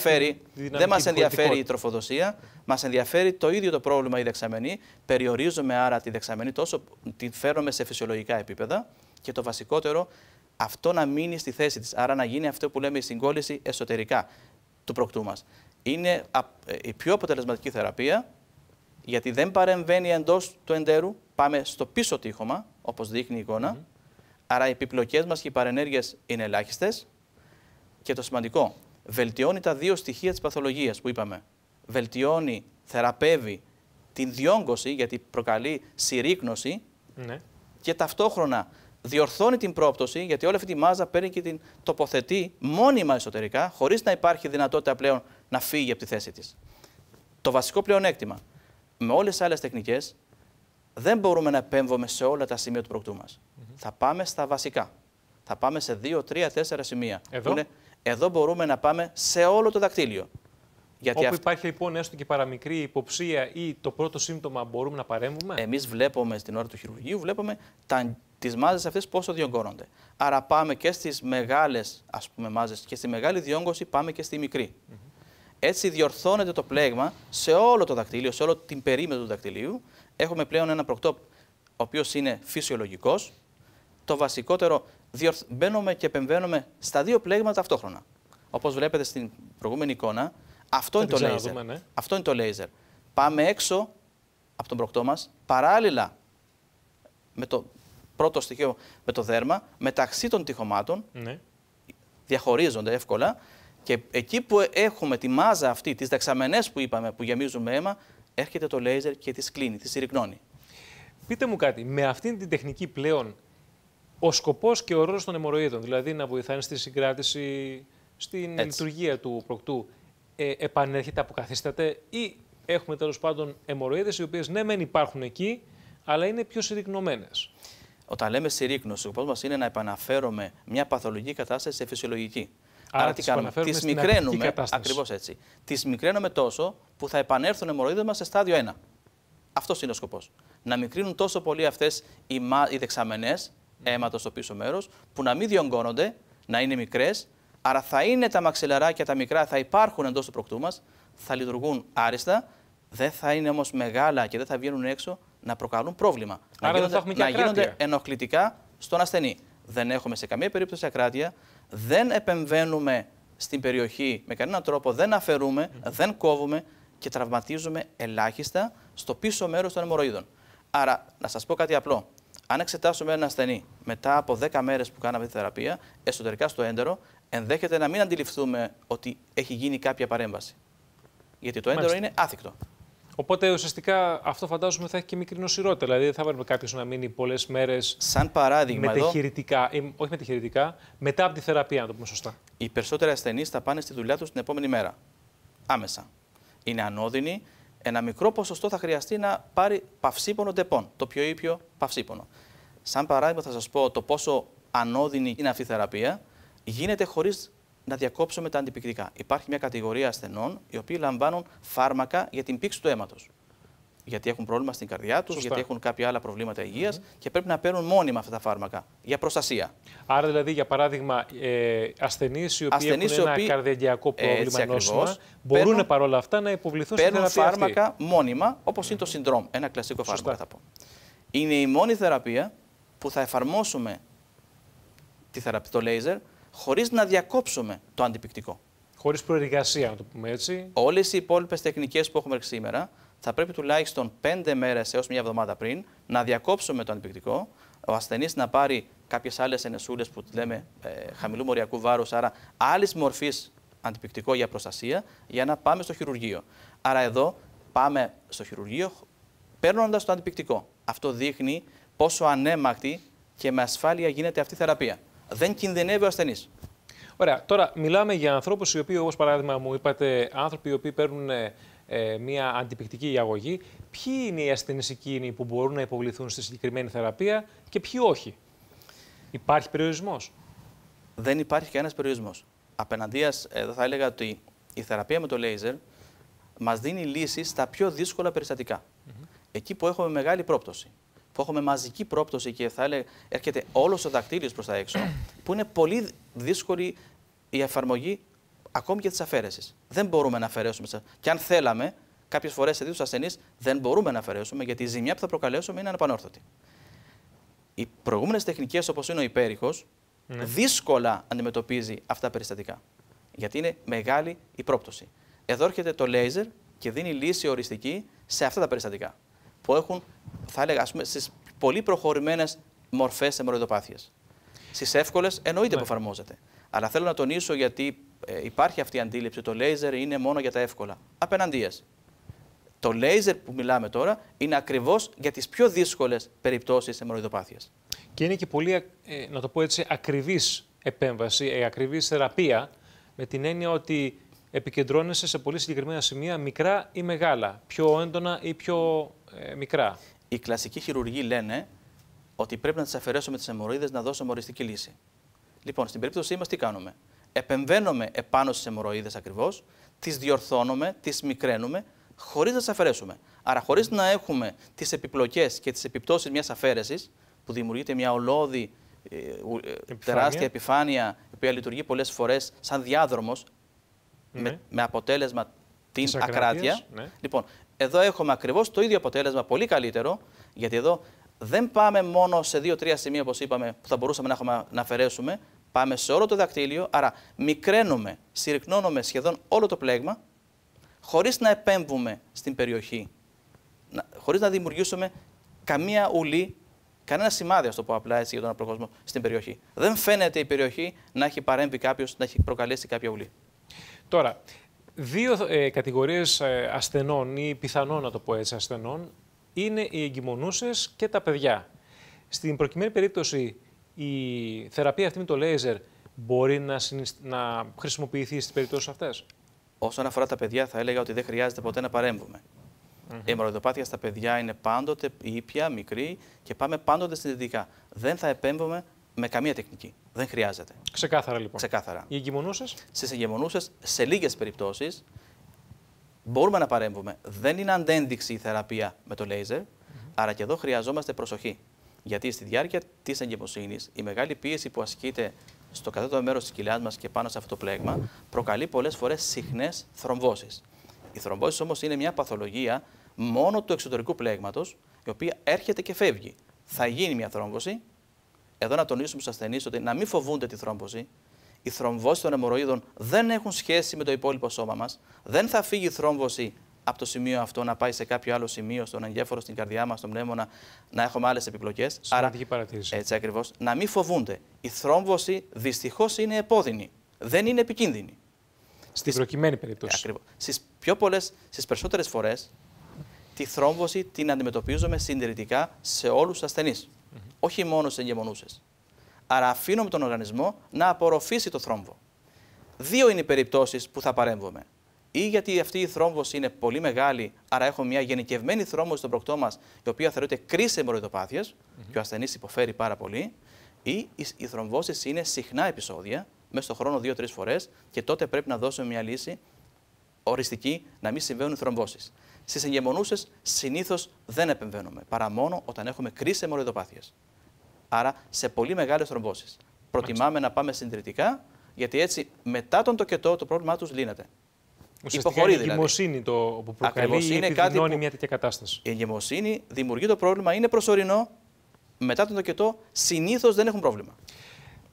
S2: μας ενδιαφέρει η τροφοδοσία, μας ενδιαφέρει το ίδιο το πρόβλημα η δεξαμενή. Περιορίζουμε άρα τη δεξαμενή, τόσο τη φέρνουμε σε φυσιολογικά επίπεδα και το βασικότερο, αυτό να μείνει στη θέση της. Άρα να γίνει αυτό που λέμε η συγκόλληση εσωτερικά του προκτού μας. Είναι η πιο αποτελεσματική θεραπεία, γιατί δεν παρεμβαίνει εντός του εντέρου, πάμε στο πίσω τείχομα, όπως δείχνει η εικόνα. Άρα οι επιπλοκές μας και οι παρενέργειες είναι ελάχιστες. Και το σημαντικό, βελτιώνει τα δύο στοιχεία της παθολογίας που είπαμε. Βελτιώνει, θεραπεύει την διόγκωση, γιατί προκαλεί συρρίκνωση, και ταυτόχρονα διορθώνει την πρόπτωση, γιατί όλη αυτή τη μάζα παίρνει και την τοποθετεί μόνιμα εσωτερικά, χωρίς να υπάρχει δυνατότητα πλέον να φύγει από τη θέση της. Το βασικό πλεονέκτημα, με όλες τις άλλες τεχνικές, δεν μπορούμε να επέμβουμε σε όλα τα σημεία του προκτού μας. Θα πάμε στα βασικά. Θα πάμε σε 2, 3, 4 σημεία. Εδώ μπορούμε να πάμε σε όλο το δακτύλιο.
S1: Γιατί όπου υπάρχει λοιπόν έστω και παραμικρή υποψία ή το πρώτο σύμπτωμα, μπορούμε να παρέμβουμε.
S2: Εμείς βλέπουμε στην ώρα του χειρουργείου, βλέπουμε τις μάζες αυτές πόσο διωγγώνονται. Άρα πάμε και στις μεγάλες μάζες και στη μεγάλη διόγκωση, πάμε και στη μικρή. Έτσι διορθώνεται το πλέγμα σε όλο το δακτύλιο, σε όλη την περίμετρο του δακτυλίου. Έχουμε πλέον ένα προκτό ο οποίος είναι φυσιολογικός. Το βασικότερο, μπαίνουμε και επεμβαίνουμε στα δύο πλέγματα ταυτόχρονα. Όπως βλέπετε στην προηγούμενη εικόνα, αυτό είναι το λέιζερ. Αυτό είναι το λέιζερ. Πάμε έξω από τον προκτό μας, παράλληλα με το πρώτο στοιχείο, με το δέρμα, μεταξύ των τοιχωμάτων, διαχωρίζονται εύκολα, και εκεί που έχουμε τη μάζα αυτή, τις δεξαμενές που είπαμε, που γεμίζουν με αίμα, έρχεται το λέιζερ και τις κλείνει, τις συρρικνώνει.
S1: Πείτε μου κάτι, με αυτήν την τεχνική πλέον, ο σκοπός και ο ρόλος των αιμορροίδων, δηλαδή να βοηθάνε στη συγκράτηση, στην λειτουργία του προκτού, επανέρχεται, αποκαθίσταται, ή έχουμε τέλος πάντων αιμορροίδες οι οποίες ναι μεν υπάρχουν εκεί, αλλά είναι πιο συρρικνωμένες?
S2: Όταν λέμε συρρίκνωση, ο σκοπός μας είναι να επαναφέρουμε μια παθολογική κατάσταση σε φυσιολογική. Άρα τι κάνουμε? Τις μικραίνουμε, ακριβώς έτσι. Τις μικραίνουμε τόσο που θα επανέλθουν οι αιμορροίδες μας σε στάδιο 1. Αυτός είναι ο σκοπός. Να μικρύνουν τόσο πολύ αυτές οι δεξαμενές αίματος στο πίσω μέρος, που να μην διωγγώνονται, να είναι μικρές. Άρα θα είναι τα μαξιλαράκια τα μικρά, θα υπάρχουν εντός του προκτού μας, θα λειτουργούν άριστα, δεν θα είναι όμως μεγάλα και δεν θα βγαίνουν έξω να προκαλούν πρόβλημα.
S1: Άρα
S2: να γίνονται ενοχλητικά στον ασθενή. Δεν έχουμε σε καμία περίπτωση ακράτεια, δεν επεμβαίνουμε στην περιοχή με κανέναν τρόπο, δεν αφαιρούμε, δεν κόβουμε και τραυματίζουμε ελάχιστα στο πίσω μέρος των αιμορροίδων. Άρα, να σας πω κάτι απλό. Αν εξετάσουμε έναν ασθενή μετά από 10 μέρες που κάναμε τη θεραπεία, εσωτερικά στο έντερο, ενδέχεται να μην αντιληφθούμε ότι έχει γίνει κάποια παρέμβαση. Γιατί το έντερο είναι άθικτο.
S1: Οπότε ουσιαστικά αυτό φαντάζομαι θα έχει και μικρή νοσηρότητα. Δηλαδή δεν θα έπρεπε κάποιο να μείνει πολλές μέρες.
S2: Σαν παράδειγμα,
S1: όχι μετεχειρητικά, μετά από τη θεραπεία, να το πούμε σωστά.
S2: Οι περισσότεροι ασθενείς θα πάνε στη δουλειά τους την επόμενη μέρα. Άμεσα. Είναι ανώδυνοι. Ένα μικρό ποσοστό θα χρειαστεί να πάρει παυσίπονο ντεπών, το πιο ήπιο παυσίπονο. Σαν παράδειγμα, θα σας πω το πόσο ανώδυνη είναι αυτή η θεραπεία. Γίνεται χωρίς να διακόψουμε τα αντιπυκτικά. Υπάρχει μια κατηγορία ασθενών οι οποίοι λαμβάνουν φάρμακα για την πήξη του αίματος. Γιατί έχουν πρόβλημα στην καρδιά τους, γιατί έχουν κάποια άλλα προβλήματα υγείας και πρέπει να παίρνουν μόνιμα αυτά τα φάρμακα για προστασία.
S1: Άρα, δηλαδή, για παράδειγμα, ασθενείς οι οποίοι έχουν ένα καρδιαγγειακό πρόβλημα, νόσημα, μπορούν παρόλα αυτά να υποβληθούν στη θεραπεία.
S2: Παίρνουν φάρμακα μόνιμα, όπως είναι το συνδρόμ, ένα κλασικό φάρμακο, θα πω. Είναι η μόνη θεραπεία που θα εφαρμόσουμε το λέιζερ χωρίς να διακόψουμε το αντιπικτικό.
S1: Χωρίς προεργασία, να το πούμε έτσι.
S2: Όλες οι υπόλοιπες τεχνικές που έχουμε σήμερα θα πρέπει τουλάχιστον 5 μέρες έως μια εβδομάδα πριν να διακόψουμε το αντιπικτικό, ο ασθενής να πάρει κάποιες άλλες ενεσούλες που λέμε χαμηλού μοριακού βάρους, άρα άλλης μορφής αντιπικτικό για προστασία, για να πάμε στο χειρουργείο. Άρα εδώ πάμε στο χειρουργείο παίρνοντας το αντιπικτικό. Αυτό δείχνει πόσο ανέμακτη και με ασφάλεια γίνεται αυτή η θεραπεία. Δεν κινδυνεύει ο ασθενής.
S1: Ωραία. Τώρα μιλάμε για ανθρώπους οι οποίοι, όπως παράδειγμα μου είπατε, άνθρωποι οι οποίοι παίρνουν μια αντιπικτική αγωγή. Ποιοι είναι οι ασθενείς εκείνοι που μπορούν να υποβληθούν στη συγκεκριμένη θεραπεία και ποιοι όχι? Υπάρχει περιορισμός?
S2: Δεν υπάρχει κανένας περιορισμός. Απέναντίας, εδώ θα έλεγα ότι η θεραπεία με το λέιζερ μας δίνει λύσεις στα πιο δύσκολα περιστατικά. Εκεί που έχουμε μεγάλη πρόπτωση, που έχουμε μαζική πρόπτωση και θα έλεγα έρχεται όλος ο δακτύλιος προς τα έξω, που είναι πολύ δύσκολη η εφαρμογή ακόμη και της αφαίρεσης. Δεν μπορούμε να αφαιρέσουμε. Και αν θέλαμε, κάποιες φορές σε τέτοιους ασθενείς δεν μπορούμε να αφαιρέσουμε, γιατί η ζημιά που θα προκαλέσουμε είναι ανεπανόρθωτη. Οι προηγούμενες τεχνικές, όπως είναι ο υπέρηχος, δύσκολα αντιμετωπίζει αυτά τα περιστατικά. Γιατί είναι μεγάλη η πρόπτωση. Εδώ έρχεται το λέιζερ και δίνει λύση οριστική σε αυτά τα περιστατικά. Που έχουν, θα έλεγα, ας πούμε, στις πολύ προχωρημένες μορφές αιμορροειδοπάθειας. Στις εύκολες εννοείται που εφαρμόζεται. Αλλά θέλω να τονίσω, γιατί υπάρχει αυτή η αντίληψη, το λέιζερ είναι μόνο για τα εύκολα. Απέναντίας. Το λέιζερ που μιλάμε τώρα είναι ακριβώς για τις πιο δύσκολες περιπτώσεις αιμορροειδοπάθειας.
S1: Και είναι και πολύ, να το πω έτσι, ακριβής επέμβαση, ακριβής θεραπεία, με την έννοια ότι επικεντρώνεσαι σε πολύ συγκεκριμένα σημεία, μικρά ή μεγάλα, πιο έντονα ή πιο μικρά.
S2: Οι κλασικοί χειρουργοί λένε ότι πρέπει να τις αφαιρέσουμε τις αιμορροίδες να δώσουμε οριστική λύση. Λοιπόν, στην περίπτωσή μας τι κάνουμε? Επεμβαίνουμε επάνω στις αιμορροίδες ακριβώς, τις διορθώνουμε, τις μικραίνουμε, χωρίς να τις αφαιρέσουμε. Άρα, χωρίς να έχουμε τις επιπλοκές και τις επιπτώσεις μιας αφαίρεσης, που δημιουργείται μια ολώδη, τεράστια επιφάνεια, η οποία λειτουργεί πολλές φορές σαν διάδρομος, με αποτέλεσμα την ακράτεια. Λοιπόν, εδώ έχουμε ακριβώς το ίδιο αποτέλεσμα, πολύ καλύτερο, γιατί εδώ δεν πάμε μόνο σε 2-3 σημεία, όπως είπαμε, που θα μπορούσαμε να αφαιρέσουμε. Πάμε σε όλο το δακτύλιο, άρα μικραίνουμε, συρρυκνώνουμε σχεδόν όλο το πλέγμα, χωρίς να επέμβουμε στην περιοχή, χωρίς να δημιουργήσουμε καμία ουλή, κανένα σημάδι, ας το πω απλά έτσι για τον απλό κόσμο, στην περιοχή. Δεν φαίνεται η περιοχή να έχει παρέμβει κάποιος, να έχει προκαλέσει κάποια ουλή.
S1: Τώρα, δύο κατηγορίες ασθενών ή πιθανόν να το πω έτσι ασθενών είναι οι εγκυμονούσες και τα παιδιά. Στην προκειμένη περίπτωση η θεραπεία αυτή με το λέιζερ μπορεί να χρησιμοποιηθεί στις περιπτώσεις αυτές?
S2: Όσον αφορά τα παιδιά, θα έλεγα ότι δεν χρειάζεται ποτέ να παρέμβουμε. Η αιμορροειδοπάθεια στα παιδιά είναι πάντοτε ήπια, μικρή και πάμε πάντοτε συνειδητικά. Δεν θα επέμβουμε με καμία τεχνική. Δεν χρειάζεται.
S1: Ξεκάθαρα λοιπόν.
S2: Ξεκάθαρα.
S1: Οι εγκυμονούσες?
S2: Στις εγκυμονούσες, σε λίγες περιπτώσεις, μπορούμε να παρέμβουμε. Δεν είναι αντένδειξη η θεραπεία με το λέιζερ, άρα και εδώ χρειαζόμαστε προσοχή. Γιατί στη διάρκεια της εγκυμοσύνης, η μεγάλη πίεση που ασκείται στο κατώτατο μέρος της κοιλιάς μας και πάνω σε αυτό το πλέγμα προκαλεί πολλές φορές συχνές θρομβώσεις. Οι θρομβώσεις όμως είναι μια παθολογία μόνο του εξωτερικού πλέγματος, η οποία έρχεται και φεύγει. Θα γίνει μια θρόμβωση. Εδώ να τονίσουμε στους ασθενείς ότι να μην φοβούνται τη θρόμβωση. Οι θρομβώσεις των αιμορροίδων δεν έχουν σχέση με το υπόλοιπο σώμα μας. Δεν θα φύγει η θρόμβωση από το σημείο αυτό να πάει σε κάποιο άλλο σημείο, στον εγκέφαλο, στην καρδιά μας, στον πνεύμονα, να έχουμε άλλες επιπλοκές.
S1: Σημαντική παρατήρηση.
S2: Έτσι ακριβώς. Να μην φοβούνται. Η θρόμβωση δυστυχώς είναι επώδυνη. Δεν είναι επικίνδυνη.
S1: Στην προκειμένη περίπτωση.
S2: Ακριβώς. Στις περισσότερες φορές, τη θρόμβωση την αντιμετωπίζουμε συντηρητικά σε όλους τους ασθενείς. Όχι μόνο στις εγκυμονούσες. Άρα αφήνουμε τον οργανισμό να απορροφήσει το θρόμβο. Δύο είναι οι περιπτώσεις που θα παρέμβουμε. Ή γιατί αυτή η θρόμβωση είναι πολύ μεγάλη, άρα έχουμε μια γενικευμένη θρόμβωση στον προκτό μας, η οποία θεωρείται κρίση αιμορροειδοπάθειας και ο ασθενής υποφέρει πάρα πολύ. Ή οι θρομβώσεις είναι συχνά επεισόδια, μέσα στον χρόνο 2-3 φορές, και τότε πρέπει να δώσουμε μια λύση οριστική να μην συμβαίνουν οι θρομβώσεις. Στις εγκυμονούσες συνήθως δεν επεμβαίνουμε, παρά μόνο όταν έχουμε κρίση αιμορροειδοπάθειας. Άρα σε πολύ μεγάλες θρομβώσεις. Προτιμάμε να πάμε συντηρητικά, γιατί έτσι μετά τον τοκετό το πρόβλημά τους λύνεται.
S1: Ουσιαστικά είναι η εγκυμοσύνη που προκαλεί ή επιδεινώνει μια τέτοια κατάσταση.
S2: Η εγκυμοσύνη δημιουργεί το πρόβλημα, είναι προσωρινό. Μετά τον τοκετό συνήθως δεν έχουν πρόβλημα.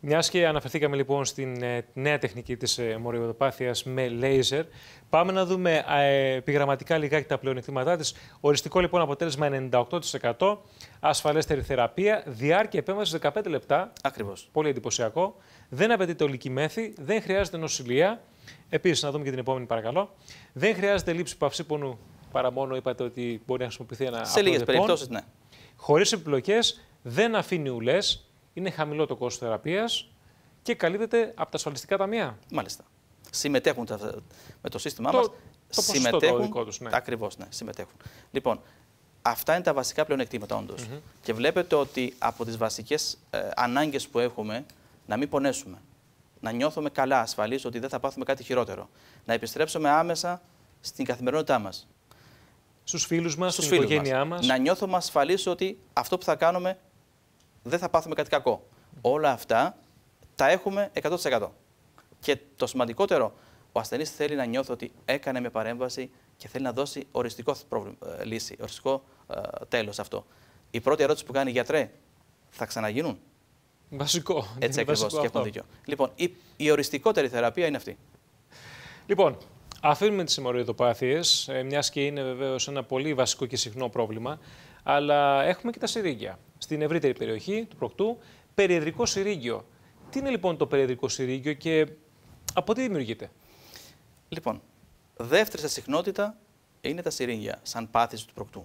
S1: Μιας και αναφερθήκαμε λοιπόν στην νέα τεχνική της αιμορροιδοπάθειας με λέιζερ, πάμε να δούμε επιγραμματικά λιγάκι τα πλεονεκτήματά της. Οριστικό λοιπόν αποτέλεσμα 98%, ασφαλέστερη θεραπεία, διάρκεια επέμβασης 15 λεπτά.
S2: Ακριβώς.
S1: Πολύ εντυπωσιακό. Δεν απαιτείται ολική μέθη, δεν χρειάζεται νοσηλεία. Επίσης, να δούμε και την επόμενη παρακαλώ. Δεν χρειάζεται λήψη παυσίπονου, παρά μόνο είπατε ότι μπορεί να χρησιμοποιηθεί ένα
S2: σε λίγες περιπτώσεις, ναι.
S1: Χωρίς επιπλοκές, δεν αφήνει ουλές. Είναι χαμηλό το κόστος θεραπείας και καλύπτεται από τα ασφαλιστικά ταμεία.
S2: Μάλιστα. Συμμετέχουν με το σύστημά μας.
S1: Το ποσοστό το δικό τους, ναι.
S2: Ακριβώς, ναι, συμμετέχουν. Λοιπόν, αυτά είναι τα βασικά πλεονεκτήματα όντως. Και βλέπετε ότι από τις βασικές ανάγκες που έχουμε, να μην πονέσουμε, να νιώθουμε καλά, ασφαλείς, ότι δεν θα πάθουμε κάτι χειρότερο, να επιστρέψουμε άμεσα στην καθημερινότητά μας.
S1: Στους φίλους μας, στην οικογένειά μας.
S2: Να νιώθουμε ασφαλείς ότι αυτό που θα κάνουμε δεν θα πάθουμε κάτι κακό. Όλα αυτά τα έχουμε 100%. Και το σημαντικότερο, ο ασθενής θέλει να νιώθει ότι έκανε μια παρέμβαση και θέλει να δώσει οριστικό λύση, οριστικό τέλος αυτό. Η πρώτη ερώτηση που κάνει, γιατρέ, θα ξαναγίνουν?
S1: Βασικό.
S2: Έτσι ακριβώς, και έχουν δίκιο. Λοιπόν, η οριστικότερη θεραπεία είναι αυτή.
S1: Λοιπόν, αφήνουμε τις αιμορροιδοπάθειες, μιας και είναι βεβαίως ένα πολύ βασικό και συχνό πρόβλημα, αλλά έχουμε και τα συρίγγια. Στην ευρύτερη περιοχή του προκτού, περιεδρικό συρίγγιο. Τι είναι λοιπόν το περιεδρικό συρίγγιο και από τι δημιουργείται?
S2: Λοιπόν, δεύτερη σε συχνότητα είναι τα συρίγγια, σαν πάθηση του προκτού.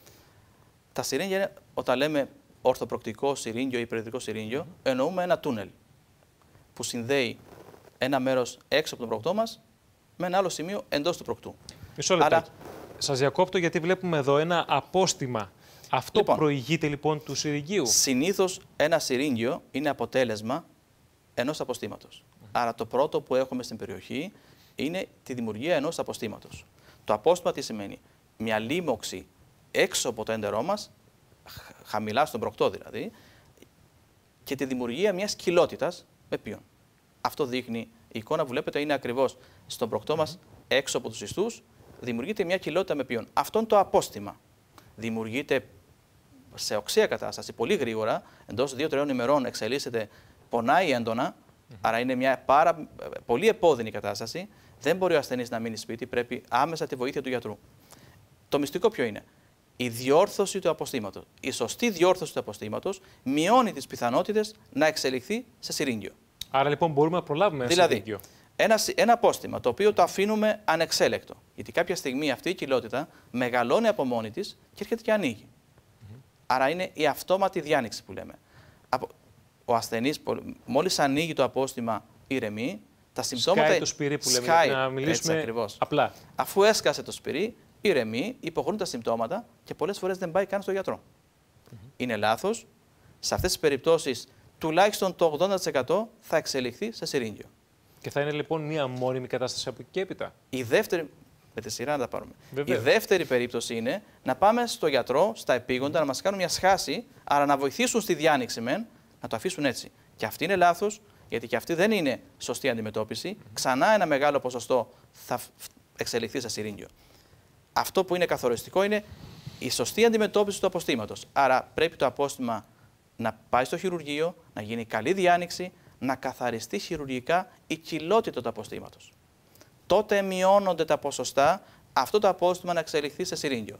S2: Τα συρίγγια είναι, όταν λέμε ορθοπροκτικό συρίγγιο ή περιεδρικό συρίγγιο, εννοούμε ένα τούνελ που συνδέει ένα μέρος έξω από τον προκτό μας με ένα άλλο σημείο εντός του προκτού.
S1: Μισό λεπτάκι. Σας διακόπτω γιατί βλέπουμε εδώ ένα απόστημα. Αυτό λοιπόν προηγείται λοιπόν του συριγγίου?
S2: Συνήθως ένα συρίγγιο είναι αποτέλεσμα ενός αποστήματος. Άρα το πρώτο που έχουμε στην περιοχή είναι τη δημιουργία ενός αποστήματος. Το απόστημα τι σημαίνει? Μια λίμωξη έξω από το έντερό μας, χαμηλά στον προκτό δηλαδή, και τη δημιουργία μιας κοιλότητας με ποιον. Αυτό δείχνει, η εικόνα που βλέπετε είναι ακριβώς στον προκτό μας, έξω από τους ιστούς, δημιουργείται μια κοιλότητα με ποιον. Αυτό είναι το απόστημα. Δημιουργείται σε οξεία κατάσταση πολύ γρήγορα, εντός 2-3 ημερών εξελίσσεται, πονάει έντονα, άρα είναι μια πολύ επώδυνη κατάσταση. Δεν μπορεί ο ασθενής να μείνει σπίτι, πρέπει άμεσα τη βοήθεια του γιατρού. Το μυστικό ποιο είναι? Η διόρθωση του αποστήματος. Η σωστή διόρθωση του αποστήματος μειώνει τις πιθανότητες να εξελιχθεί σε συρίγγιο.
S1: Άρα λοιπόν μπορούμε να προλάβουμε ένα συρίγγιο.
S2: Ένα απόστημα το οποίο το αφήνουμε ανεξέλεκτο. Γιατί κάποια στιγμή αυτή η κοιλότητα μεγαλώνει από μόνη της και έρχεται και ανοίγει. Άρα είναι η αυτόματη διάνοιξη που λέμε. Ο ασθενής μόλις ανοίγει το απόστημα, ηρεμεί, τα συμπτώματα.
S1: Σκάει το σπυρί που λέμε, να μιλήσουμε απλά.
S2: Αφού έσκασε το σπυρί, ηρεμεί, υποχωρούν τα συμπτώματα και πολλές φορές δεν πάει καν στο γιατρό. Είναι λάθος. Σε αυτές τις περιπτώσεις, τουλάχιστον το 80% θα εξελιχθεί σε συρίγγιο.
S1: Και θα είναι λοιπόν μία μόνιμη κατάσταση από εκεί και έπειτα.
S2: Η δεύτερη. Με τη σειρά να τα πάρουμε. Βεβαίως. Η δεύτερη περίπτωση είναι να πάμε στο γιατρό, στα επίγοντα, να μας κάνουν μια σχάση, άρα να βοηθήσουν στη διάνοιξη μεν, να το αφήσουν έτσι. Και αυτή είναι λάθος, γιατί και αυτή δεν είναι σωστή αντιμετώπιση. Ξανά ένα μεγάλο ποσοστό θα εξελιχθεί σε συρίγγιο. Αυτό που είναι καθοριστικό είναι η σωστή αντιμετώπιση του αποστήματος. Άρα πρέπει το απόστημα να πάει στο χειρουργείο, να γίνει καλή διάνοιξη, να καθαριστεί χειρουργικά η κοιλότητα του αποστήματος. Τότε μειώνονται τα ποσοστά αυτό το απόστημα να εξελιχθεί σε συρίγγιο.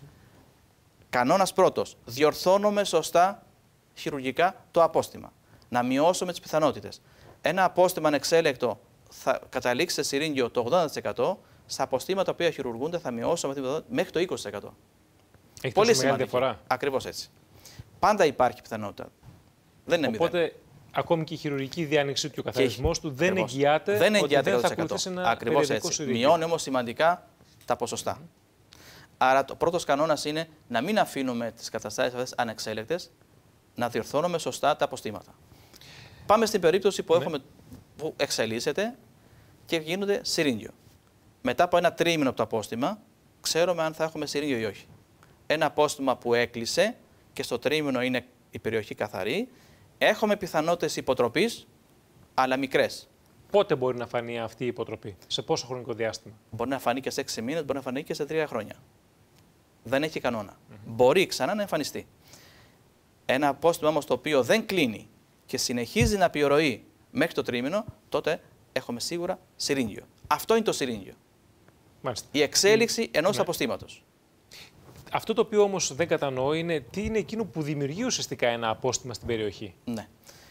S2: Κανόνας πρώτος, διορθώνουμε σωστά χειρουργικά το απόστημα. Να μειώσουμε τις πιθανότητες. Ένα απόστημα ανεξέλεκτο θα καταλήξει σε συρίγγιο το 80%, σε αποστήματα που χειρουργούνται θα μειώσουμε μέχρι το 20%.
S1: Έχει πολύ σημαντική διαφορά.
S2: Ακριβώς έτσι. Πάντα υπάρχει πιθανότητα. Δεν είναι
S1: οπότε,
S2: μηδέν.
S1: Ακόμη και η χειρουργική διάνοιξή του και ο καθαρισμός του δεν εγγυάται ότι δεν θα ακολουθήσει ένα περιοδικό συρίγγιο.
S2: Μειώνει όμως σημαντικά τα ποσοστά. Άρα το πρώτος κανόνας είναι να μην αφήνουμε τις καταστάσεις αυτές ανεξέλεκτες, να διορθώνουμε σωστά τα αποστήματα. Πάμε στην περίπτωση που εξελίσσεται και γίνονται συρίγγιο. Μετά από ένα τρίμηνο από το απόστημα, ξέρουμε αν θα έχουμε συρίγγιο ή όχι. Ένα απόστημα που έκλεισε και στο τρίμηνο είναι η περιοχή καθαρή, έχουμε πιθανότητες υποτροπής, αλλά μικρές.
S1: Πότε μπορεί να φανεί αυτή η υποτροπή, σε πόσο χρονικό διάστημα?
S2: Μπορεί να φανεί και σε 6 μήνες, μπορεί να φανεί και σε 3 χρόνια. Δεν έχει κανόνα. Μπορεί ξανά να εμφανιστεί. Ένα απόστημα όμως το οποίο δεν κλείνει και συνεχίζει να πιωρροεί μέχρι το τρίμηνο, τότε έχουμε σίγουρα συρίγγιο. Αυτό είναι το συρίγγιο.
S1: Μάλιστα.
S2: Η εξέλιξη ενός αποστήματος.
S1: Αυτό το οποίο όμως δεν κατανοώ είναι τι είναι εκείνο που δημιουργεί ουσιαστικά ένα απόστημα στην περιοχή.
S2: Ναι.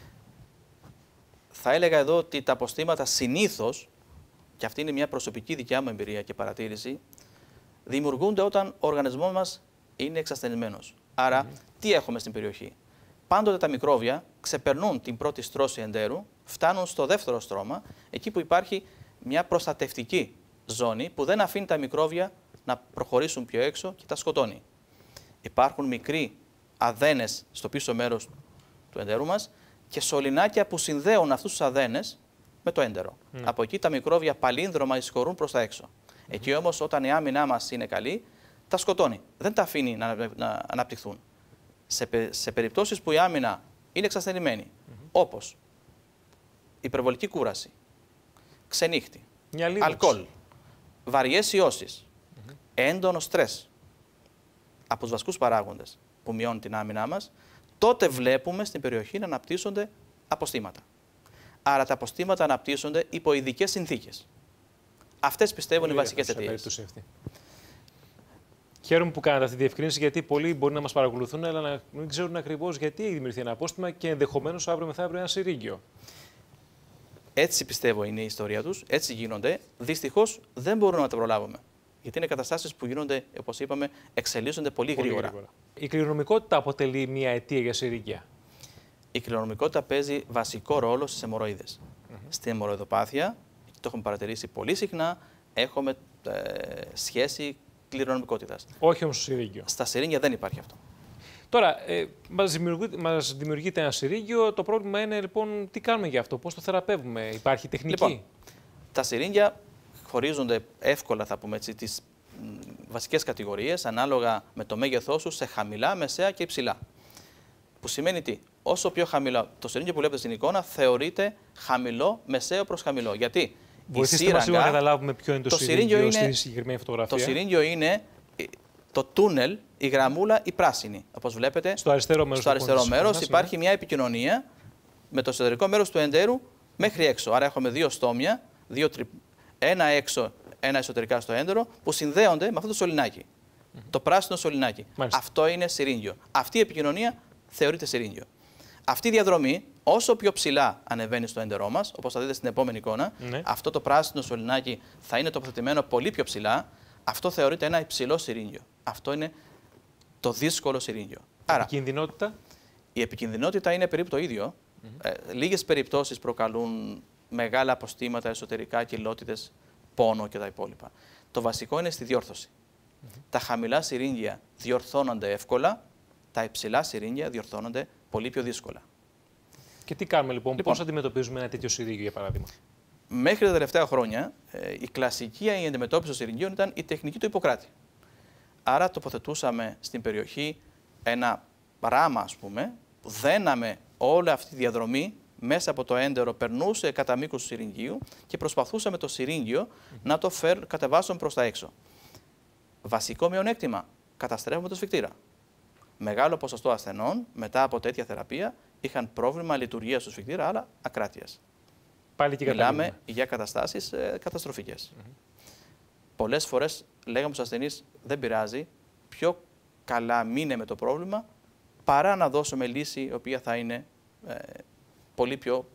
S2: Θα έλεγα εδώ ότι τα αποστήματα συνήθως, και αυτή είναι μια προσωπική δικιά μου εμπειρία και παρατήρηση, δημιουργούνται όταν ο οργανισμός μας είναι εξασθενημένος. Άρα, τι έχουμε στην περιοχή? Πάντοτε τα μικρόβια ξεπερνούν την πρώτη στρώση εντέρου, φτάνουν στο δεύτερο στρώμα, εκεί που υπάρχει μια προστατευτική ζώνη που δεν αφήνει τα μικρόβια να προχωρήσουν πιο έξω και τα σκοτώνει. Υπάρχουν μικροί αδένες στο πίσω μέρος του εντέρου μας και σωληνάκια που συνδέουν αυτούς τους αδένες με το έντερο. Από εκεί τα μικρόβια παλίνδρωμα εισχωρούν προς τα έξω. Εκεί όμως, όταν η άμυνά μας είναι καλή, τα σκοτώνει. Δεν τα αφήνει να αναπτυχθούν. Σε περιπτώσεις που η άμυνα είναι εξασθενημένη, όπως υπερβολική κούραση, ξενύχτη, αλκοόλ, βαριές ιώσεις, έντονο στρες από τους βασικούς παράγοντες που μειώνουν την άμυνά μας, τότε βλέπουμε στην περιοχή να αναπτύσσονται αποστήματα. Άρα τα αποστήματα αναπτύσσονται υπό ειδικές συνθήκες. Αυτές πιστεύουν οι βασικές αιτίες.
S1: Χαίρομαι που κάνατε αυτή τη διευκρίνηση, γιατί πολλοί μπορεί να μας παρακολουθούν, αλλά να μην ξέρουν ακριβώς γιατί έχει δημιουργηθεί ένα απόστημα και ενδεχομένως αύριο μεθαύριο ένα συρίγγιο.
S2: Έτσι πιστεύω είναι η ιστορία τους, έτσι γίνονται. Δυστυχώς δεν μπορούμε να τα προλάβουμε. Γιατί είναι καταστάσεις που γίνονται, όπως είπαμε, εξελίσσονται πολύ γρήγορα.
S1: Η κληρονομικότητα αποτελεί μια αιτία για συρίγγια.
S2: Η κληρονομικότητα παίζει βασικό ρόλο στις αιμορροίδες. Στην αιμορροειδοπάθεια, το έχουμε παρατηρήσει πολύ συχνά, έχουμε σχέση κληρονομικότητας.
S1: Όχι όμως στο συρίγγιο.
S2: Στα συρίγγια δεν υπάρχει αυτό.
S1: Τώρα, μας δημιουργείται ένα συρίγγιο. Το πρόβλημα είναι λοιπόν τι κάνουμε γι' αυτό, πώς το θεραπεύουμε, υπάρχει τεχνική?
S2: Λοιπόν, τα συρίγγια χωρίζονται εύκολα, θα πούμε έτσι, τις βασικές κατηγορίες ανάλογα με το μέγεθός τους σε χαμηλά, μεσαία και υψηλά. Που σημαίνει τι? Όσο πιο χαμηλό, το συρίγγιο που βλέπετε στην εικόνα θεωρείται χαμηλό, μεσαίο προς χαμηλό. Γιατί?
S1: Βοηθήστε μας λίγο να καταλάβουμε ποιο είναι το συρίγγιο στη συγκεκριμένη φωτογραφία.
S2: Το συρίγγιο είναι το τούνελ, η γραμμούλα, η πράσινη. Όπως βλέπετε,
S1: στο αριστερό μέρος
S2: υπάρχει μια επικοινωνία με το εσωτερικό μέρος του εντέρου μέχρι έξω. Άρα έχουμε δύο στόμια, ένα έξω, ένα εσωτερικά στο έντερο, που συνδέονται με αυτό το σωληνάκι. Το πράσινο σωληνάκι. Αυτό είναι συρίγγιο. Αυτή η επικοινωνία θεωρείται συρίγγιο. Αυτή η διαδρομή, όσο πιο ψηλά ανεβαίνει στο έντερό μας, όπως θα δείτε στην επόμενη εικόνα, αυτό το πράσινο σωληνάκι θα είναι τοποθετημένο πολύ πιο ψηλά. Αυτό θεωρείται ένα υψηλό συρίγγιο. Αυτό είναι το δύσκολο συρίγγιο.
S1: Άρα, επικινδυνότητα?
S2: Η επικινδυνότητα είναι περίπου το ίδιο. Λίγες περιπτώσεις προκαλούν μεγάλα αποστήματα, εσωτερικά, κοιλότητες, πόνο και τα υπόλοιπα. Το βασικό είναι στη διόρθωση. Τα χαμηλά συρίγγια διορθώνονται εύκολα, τα υψηλά συρίγγια διορθώνονται πολύ πιο δύσκολα.
S1: Και τι κάνουμε λοιπόν, πώς αντιμετωπίζουμε ένα τέτοιο συρίγγιο, για παράδειγμα?
S2: Μέχρι τα τελευταία χρόνια, η κλασική αντιμετώπιση των συριγγίων ήταν η τεχνική του Ιπποκράτη. Άρα τοποθετούσαμε στην περιοχή ένα ράμα, ας πούμε, που δέναμε όλη αυτή τη διαδρομή μέσα από το έντερο, περνούσε κατά μήκος του συριγγίου και προσπαθούσαμε το συρίγγιο να το κατεβάσουμε προς τα έξω. Βασικό μειονέκτημα, καταστρέφουμε το σφικτήρα. Μεγάλο ποσοστό ασθενών μετά από τέτοια θεραπεία είχαν πρόβλημα λειτουργίας του σφικτήρα, αλλά ακράτειας.
S1: Πάλι και
S2: μιλάμε για καταστάσεις καταστροφικές. Πολλές φορές λέγαμε στους ασθενείς, δεν πειράζει, πιο καλά μείνε με το πρόβλημα, παρά να δώσουμε λύση η οποία θα είναι πολύ πιο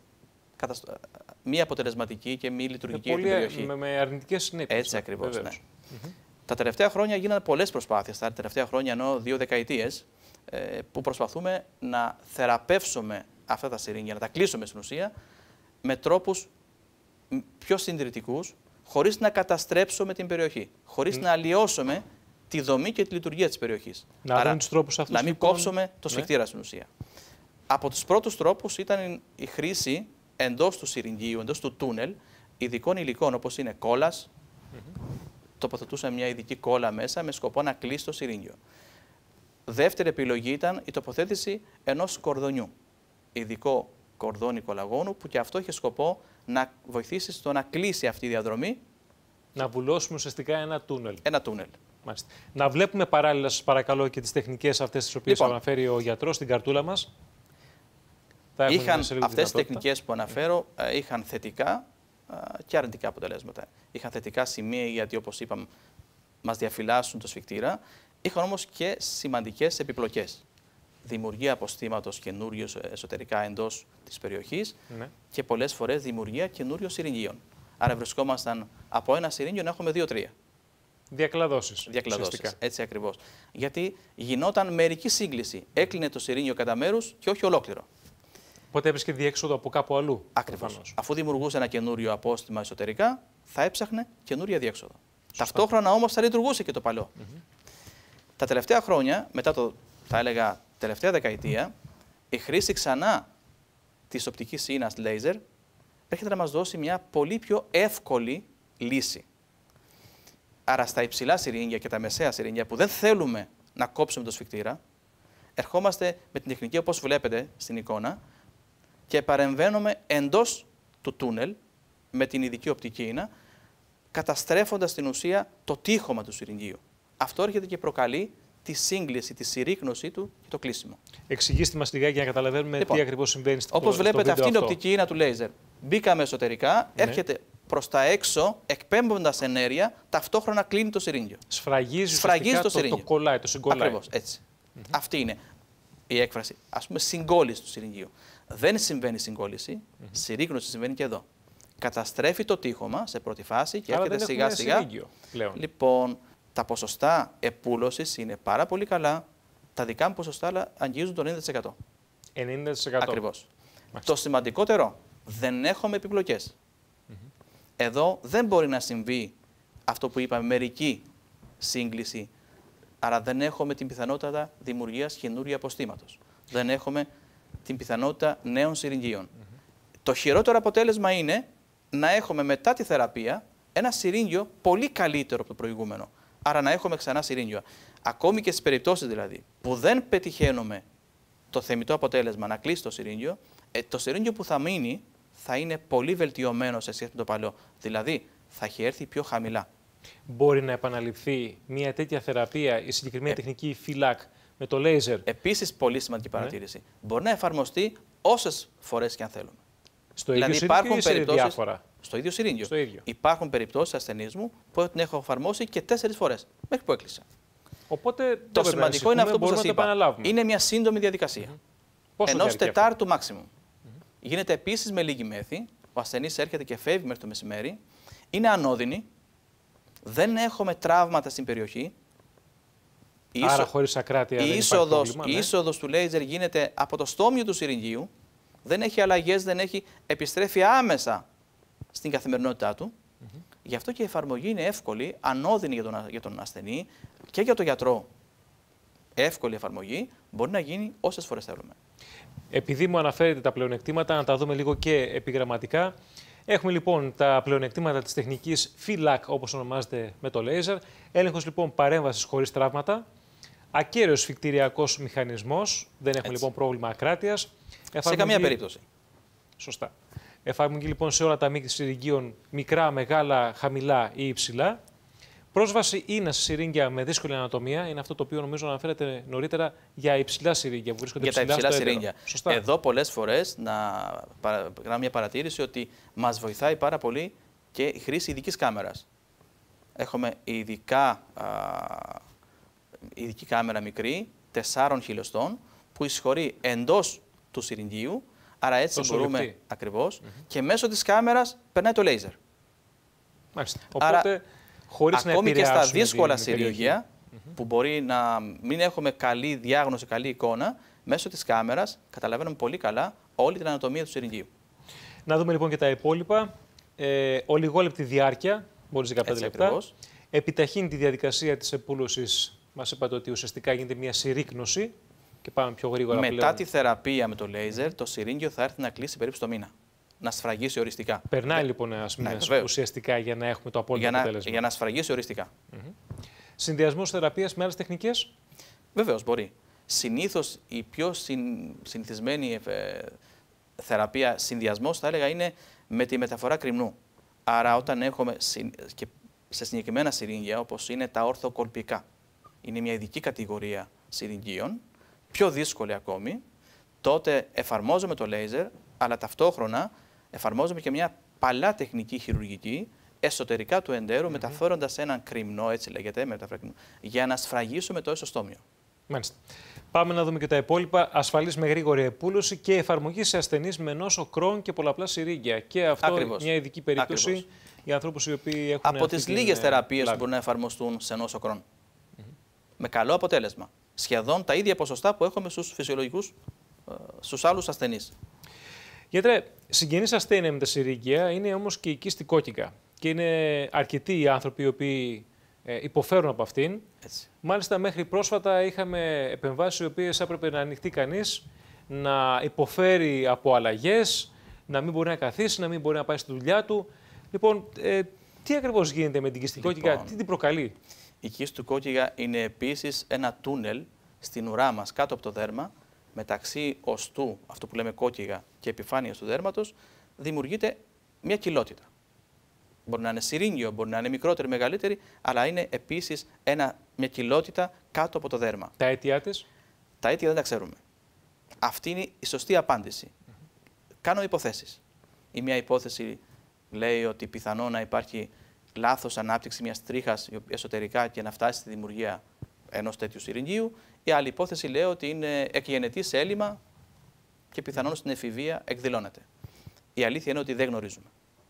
S2: μη αποτελεσματική και μη λειτουργική για την περιοχή.
S1: Με αρνητικές συνέπειες.
S2: Έτσι ακριβώς, ναι. Τα τελευταία χρόνια γίνανε πολλές προσπάθειες, τα τελευταία χρόνια ενώ 2 δεκαετίες, που προσπαθούμε να θεραπεύσουμε αυτά τα συρίγγια, να τα κλείσουμε στην ουσία, με τρόπους πιο συντηρητικούς, χωρίς να καταστρέψουμε την περιοχή, χωρίς να αλλοιώσουμε τη δομή και τη λειτουργία της περιοχής.
S1: Άρα, τους τρόπους αυτούς,
S2: να μην κόψουμε το σφικτήρα στην ουσία. Από τους πρώτους τρόπους ήταν η χρήση εντός του συριγγίου, εντός του τούνελ, ειδικών υλικών όπως είναι κόλλας. Τοποθετούσαμε μια ειδική κόλλα μέσα με σκοπό να κλείσει το συρίγγιο. Δεύτερη επιλογή ήταν η τοποθέτηση ενός κορδονιού. Ειδικό κορδόνι κολαγόνου που και αυτό είχε σκοπό να βοηθήσει στο να κλείσει αυτή η διαδρομή.
S1: Να βουλώσουμε ουσιαστικά ένα τούνελ.
S2: Ένα τούνελ.
S1: Μάλιστα. Να βλέπουμε παράλληλα, σας παρακαλώ, και τις τεχνικές αυτές τις οποίες αναφέρει ο γιατρός στην καρτούλα μας.
S2: Αυτές οι τεχνικές που αναφέρω είχαν θετικά και αρνητικά αποτελέσματα. Είχαν θετικά σημεία γιατί, όπως είπαμε, μας διαφυλάσσουν το σφικτήρα. Είχαν όμως και σημαντικές επιπλοκές. Δημιουργία αποστήματος καινούριου εσωτερικά εντός της περιοχής και πολλές φορές δημιουργία καινούριων συριγγίων. Άρα βρισκόμασταν από ένα συρίγγιο να έχουμε 2-3.
S1: Διακλαδώσεις.
S2: Έτσι ακριβώς. Γιατί γινόταν μερική σύγκληση. Έκλεινε το συρίγγιο κατά μέρους και όχι ολόκληρο.
S1: Οπότε έβρισκε διέξοδο από κάπου αλλού.
S2: Ακριβώς. Αφού δημιουργούσε ένα καινούριο απόστημα εσωτερικά, θα έψαχνε καινούρια διέξοδο. Ταυτόχρονα όμως θα λειτουργούσε και το παλαιό. Τα τελευταία χρόνια, μετά το, θα έλεγα, τελευταία δεκαετία, η χρήση ξανά της οπτικής ίνας λέιζερ έρχεται να μας δώσει μια πολύ πιο εύκολη λύση. Άρα στα υψηλά συρίγγια και τα μεσαία συρίγγια που δεν θέλουμε να κόψουμε το σφικτήρα, ερχόμαστε με την τεχνική όπως βλέπετε στην εικόνα και παρεμβαίνουμε εντός του τούνελ με την ειδική οπτική ίνα, καταστρέφοντας στην ουσία το τείχομα του συριγγίου. Αυτό έρχεται και προκαλεί τη σύγκληση, τη συρρίκνωσή του και το κλείσιμο.
S1: Εξηγήστε μας λιγάκι για να καταλαβαίνουμε τι ακριβώς συμβαίνει στο
S2: όπως βλέπετε, αυτή είναι η οπτική ίνα του λέιζερ. Μπήκαμε εσωτερικά, έρχεται προς τα έξω, εκπέμποντας ενέργεια, ταυτόχρονα κλείνει το συρίγγιο.
S1: Σφραγίζει το συρίγγιο. Το κολλάει, το συγκολλάει.
S2: Ακριβώς, έτσι. Αυτή είναι η έκφραση, ας πούμε, συγκόλληση του συριγγίου. Δεν συμβαίνει συγκόλληση, συρρίκνωση συμβαίνει και εδώ. Καταστρέφει το τείχομα σε πρώτη φάση και έρχεται σιγά-σιγά. Λοιπόν, τα ποσοστά επούλωσης είναι πάρα πολύ καλά. Τα δικά μου ποσοστά αγγίζουν το 90%.
S1: 90%.
S2: Ακριβώς. Το σημαντικότερο, δεν έχουμε επιπλοκές. Εδώ δεν μπορεί να συμβεί αυτό που είπαμε, μερική σύγκληση. Άρα δεν έχουμε την πιθανότητα δημιουργίας καινούριου αποστήματος. Δεν έχουμε την πιθανότητα νέων συριγγίων. Το χειρότερο αποτέλεσμα είναι να έχουμε μετά τη θεραπεία ένα συρίγγιο πολύ καλύτερο από το προηγούμενο. Άρα να έχουμε ξανά συρίγγιο. Ακόμη και στις περιπτώσεις δηλαδή που δεν πετυχαίνουμε το θεμιτό αποτέλεσμα να κλείσει το συρίγγιο, το συρίγγιο που θα μείνει θα είναι πολύ βελτιωμένο σε σχέση με το παλαιό. Δηλαδή θα έχει έρθει πιο χαμηλά.
S1: Μπορεί να επαναληφθεί μια τέτοια θεραπεία, η συγκεκριμένη τεχνική φυλάκ με το λέιζερ?
S2: Επίσης, πολύ σημαντική παρατήρηση. Μπορεί να εφαρμοστεί όσες φορές και αν θέλουμε.
S1: Στο ίδιο συρίγγιο ή σε διάφορα?
S2: Στο ίδιο συρίγγιο. Υπάρχουν περιπτώσεις ασθενείς μου που την έχω εφαρμόσει και 4 φορές μέχρι που έκλεισα.
S1: Οπότε
S2: το σημαντικό είναι αυτό που σας είπα. Είναι μια σύντομη διαδικασία. Ενός τετάρτου maximum. Γίνεται επίσης με λίγη μέθη. Ο ασθενής έρχεται και φεύγει μέχρι το μεσημέρι. Είναι ανώδυνη. Δεν έχουμε τραύματα στην περιοχή.
S1: Άρα χωρίς ακράτεια
S2: η είσοδος του λέιζερ γίνεται από το στόμιο του συριγγίου. Δεν έχει αλλαγές, επιστρέφει άμεσα στην καθημερινότητά του. Γι' αυτό και η εφαρμογή είναι εύκολη, ανώδυνη για τον ασθενή και για τον γιατρό. Εύκολη εφαρμογή, μπορεί να γίνει όσες φορές θέλουμε.
S1: Επειδή μου αναφέρετε τα πλεονεκτήματα, να τα δούμε λίγο και επιγραμματικά. Έχουμε λοιπόν τα πλεονεκτήματα της τεχνικής FILAC, όπως ονομάζεται με το λέιζερ. Έλεγχος λοιπόν παρέμβασης χωρίς τραύματα. Ακέραιος σφικτηριακός μηχανισμός. Δεν έχουμε λοιπόν πρόβλημα ακράτειας.
S2: Σε καμία περίπτωση.
S1: Σωστά. Εφαρμογή λοιπόν σε όλα τα μήκη συριγγίων, μικρά, μεγάλα, χαμηλά ή υψηλά. Πρόσβαση είναι σε συρίγγια με δύσκολη ανατομία. Είναι αυτό το οποίο νομίζω αναφέρατε νωρίτερα για υψηλά συρίγγια που βρίσκονται
S2: για τα υψηλά συρίγγια.
S1: Σωστά.
S2: Εδώ πολλές φορές να κάνω μια παρατήρηση ότι μας βοηθάει πάρα πολύ και η χρήση ειδικής κάμερας. Έχουμε ειδική κάμερα μικρή, 4 χιλιοστών, που εισχωρεί εντός του συριγγίου. Άρα έτσι μπορούμε ακριβώς και μέσω της κάμερας περνάει το λέιζερ.
S1: Μάλιστα. Οπότε, χωρίς
S2: ακόμη και στα δύσκολα συρίγγια, που μπορεί να μην έχουμε καλή διάγνωση, καλή εικόνα, μέσω της κάμερας καταλαβαίνουμε πολύ καλά όλη την ανατομία του συριγγίου.
S1: Να δούμε λοιπόν και τα υπόλοιπα. Ολιγόλεπτη διάρκεια, μόλις 15 λεπτά. Ακριβώς. Επιταχύνει τη διαδικασία της επούλωσης. Μας είπατε ότι ουσιαστικά γίνεται μια συρρίκνωση. Και πάμε πιο γρήγορα
S2: μετά
S1: πλέον.
S2: Τη θεραπεία με το λέιζερ, το συρίγγιο θα έρθει να κλείσει περίπου στο μήνα. Να σφραγίσει οριστικά.
S1: Περνάει λοιπόν ένας μήνας ουσιαστικά για να έχουμε το απόλυτο αποτέλεσμα.
S2: Για να σφραγίσει οριστικά.
S1: Συνδυασμός θεραπείας με άλλες τεχνικές?
S2: Βεβαίως μπορεί. Συνήθως η πιο συνηθισμένη θεραπεία, συνδυασμός θα έλεγα, είναι με τη μεταφορά κρυμνού. Άρα όταν έχουμε και σε συγκεκριμένα συρίγγια, όπως είναι τα ορθοκολπικά, είναι μια ειδική κατηγορία συριγγίων, πιο δύσκολη ακόμη, τότε εφαρμόζουμε το λέιζερ, αλλά ταυτόχρονα εφαρμόζουμε και μια παλιά τεχνική χειρουργική εσωτερικά του εντέρου, μεταφέροντας έναν κρυμνό, έτσι λέγεται, για να σφραγίσουμε το εσωστόμιο.
S1: Μάλιστα. Πάμε να δούμε και τα υπόλοιπα. Ασφαλής με γρήγορη επούλωση και εφαρμογή σε ασθενείς με νόσο Κρόν και πολλαπλά συρίγγια. Και αυτό μια ειδική περίπτωση για ανθρώπους οι οποίοι έχουν.
S2: Από τις λίγες θεραπείες που μπορούν να εφαρμοστούν σε νόσο Κρόν. Με καλό αποτέλεσμα. Σχεδόν τα ίδια ποσοστά που έχουμε στους φυσιολογικούς, στους άλλους ασθενείς.
S1: Γιατρέ, συγγενής ασθένεια με τα συρίγγια είναι όμως και η κίστη κόκκιγα. Και είναι αρκετοί οι άνθρωποι οι οποίοι υποφέρουν από αυτήν.
S2: Έτσι.
S1: Μάλιστα, μέχρι πρόσφατα είχαμε επεμβάσεις οι οποίες έπρεπε να ανοιχτεί κανείς, να υποφέρει από αλλαγές, να μην μπορεί να καθίσει, να μην μπορεί να πάει στη δουλειά του. Λοιπόν, τι ακριβώς γίνεται με την κίστη κόκκιγα, τι την προκαλεί?
S2: Η κίστη κόκκιγα είναι επίσης ένα τούνελ στην ουρά μας κάτω από το δέρμα, μεταξύ οστού, αυτό που λέμε κόκκιγα, και επιφάνειας του δέρματος, δημιουργείται μια κοιλότητα. Μπορεί να είναι συρίγγιο, μπορεί να είναι μικρότερη, μεγαλύτερη, αλλά είναι επίσης μια κοιλότητα κάτω από το δέρμα.
S1: Τα αίτια της?
S2: Τα αίτια δεν τα ξέρουμε. Αυτή είναι η σωστή απάντηση. Κάνω υποθέσεις. Η μια υπόθεση λέει ότι πιθανό να υπάρχει λάθος ανάπτυξη μιας τρίχας εσωτερικά και να φτάσει στη δημιουργία ενός τέτοιου συριγγίου. Η άλλη υπόθεση λέει ότι είναι εκγενετής έλλειμμα και πιθανόν στην εφηβεία εκδηλώνεται. Η αλήθεια είναι ότι δεν γνωρίζουμε.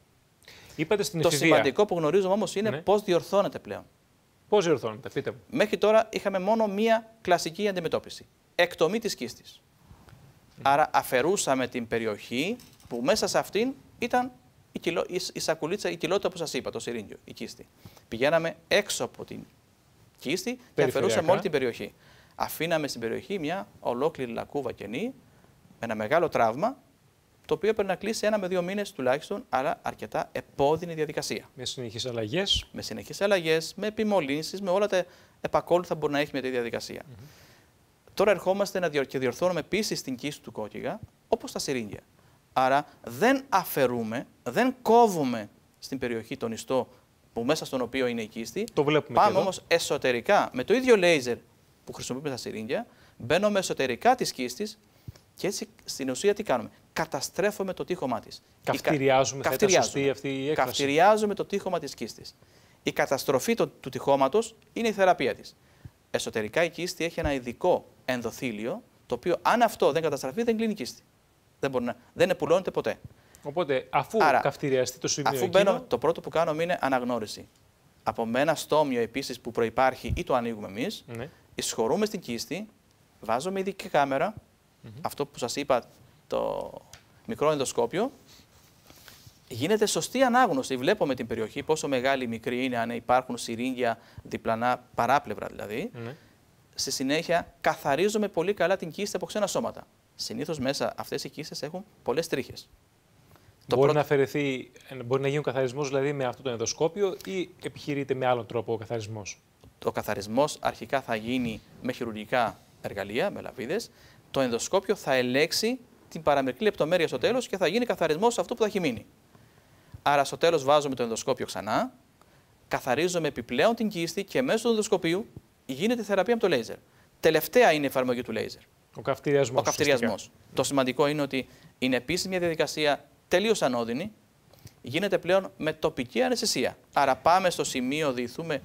S1: Είπατε στην
S2: εφηβεία. Σημαντικό που γνωρίζουμε όμως είναι πώς διορθώνεται πλέον.
S1: Πώς διορθώνεται, πείτε μου.
S2: Μέχρι τώρα είχαμε μόνο μία κλασική αντιμετώπιση. Εκτομή της κίστης. Άρα αφαιρούσαμε την περιοχή που μέσα σε αυτήν ήταν η σακουλίτσα, η κοιλότητα που σας είπα, το συρίγγιο, η κίστη. Πηγαίναμε έξω από την κίστη και αφαιρούσαμε όλη την περιοχή. Αφήναμε στην περιοχή μια ολόκληρη λακκούβα κενή, με ένα μεγάλο τραύμα, το οποίο πρέπει να κλείσει 1 με 2 μήνες τουλάχιστον, αλλά αρκετά επώδυνη διαδικασία.
S1: Με συνεχείς αλλαγές.
S2: Με συνεχείς αλλαγές, με επιμολύνσεις, με όλα τα επακόλουθα που μπορεί να έχει με τη διαδικασία. Τώρα ερχόμαστε και διορθώνουμε επίσης την κίστη του κόκκιγα, όπως τα συρίγγια. Άρα δεν αφαιρούμε, δεν κόβουμε στην περιοχή τον ιστό που μέσα στον οποίο είναι η κίστη.
S1: Το βλέπουμε.
S2: Πάμε όμως εσωτερικά με το ίδιο λέιζερ που χρησιμοποιούμε στα συρίγγια, μπαίνουμε εσωτερικά της κίστης και έτσι στην ουσία τι κάνουμε? Καταστρέφουμε το τείχομά της.
S1: Καυτηριάζουμε, θα ήταν σωστή αυτή η έκφραση.
S2: Καυτηριάζουμε το τείχομα της κίστης. Η καταστροφή του τείχοματος είναι η θεραπεία της. Εσωτερικά η κίστη έχει ένα ειδικό ενδοθήλιο, το οποίο αν αυτό δεν καταστραφεί δεν κλείνει η κίστη. Δεν επουλώνεται ποτέ.
S1: Οπότε, αφού καυτηριαστεί το σημείο
S2: αφού μπαίνω, το πρώτο που κάνουμε είναι αναγνώριση. Από ένα στόμιο επίσης που προϋπάρχει ή το ανοίγουμε εμείς, εισχωρούμε στην κίστη, βάζουμε ειδική κάμερα, αυτό που σας είπα, το μικρό ενδοσκόπιο, γίνεται σωστή ανάγνωση. Βλέπουμε την περιοχή, πόσο μεγάλη ή μικρή είναι, αν υπάρχουν συρίγγια διπλανά, παράπλευρα δηλαδή. Στη συνέχεια, καθαρίζουμε πολύ καλά την κίστη από ξένα σώματα. Συνήθως μέσα αυτές οι κίστες έχουν πολλές τρίχες.
S1: Μπορεί να γίνει ο καθαρισμός δηλαδή με αυτό το ενδοσκόπιο ή επιχειρείται με άλλον τρόπο ο καθαρισμός?
S2: Ο καθαρισμός αρχικά θα γίνει με χειρουργικά εργαλεία, με λαβίδες. Το ενδοσκόπιο θα ελέγξει την παραμικρή λεπτομέρεια στο τέλος και θα γίνει καθαρισμός αυτού που θα έχει μείνει. Άρα στο τέλος βάζουμε το ενδοσκόπιο ξανά, καθαρίζουμε επιπλέον την κίστη και μέσω του ενδοσκοπίου γίνεται θεραπεία με το λέιζερ. Τελευταία είναι η εφαρμογή του λέιζερ.
S1: Ο καυτηριασμός.
S2: Το σημαντικό είναι ότι είναι επίσης μια διαδικασία τελείως ανώδυνη, γίνεται πλέον με τοπική αναισθησία. Άρα πάμε στο σημείο, διηθούμε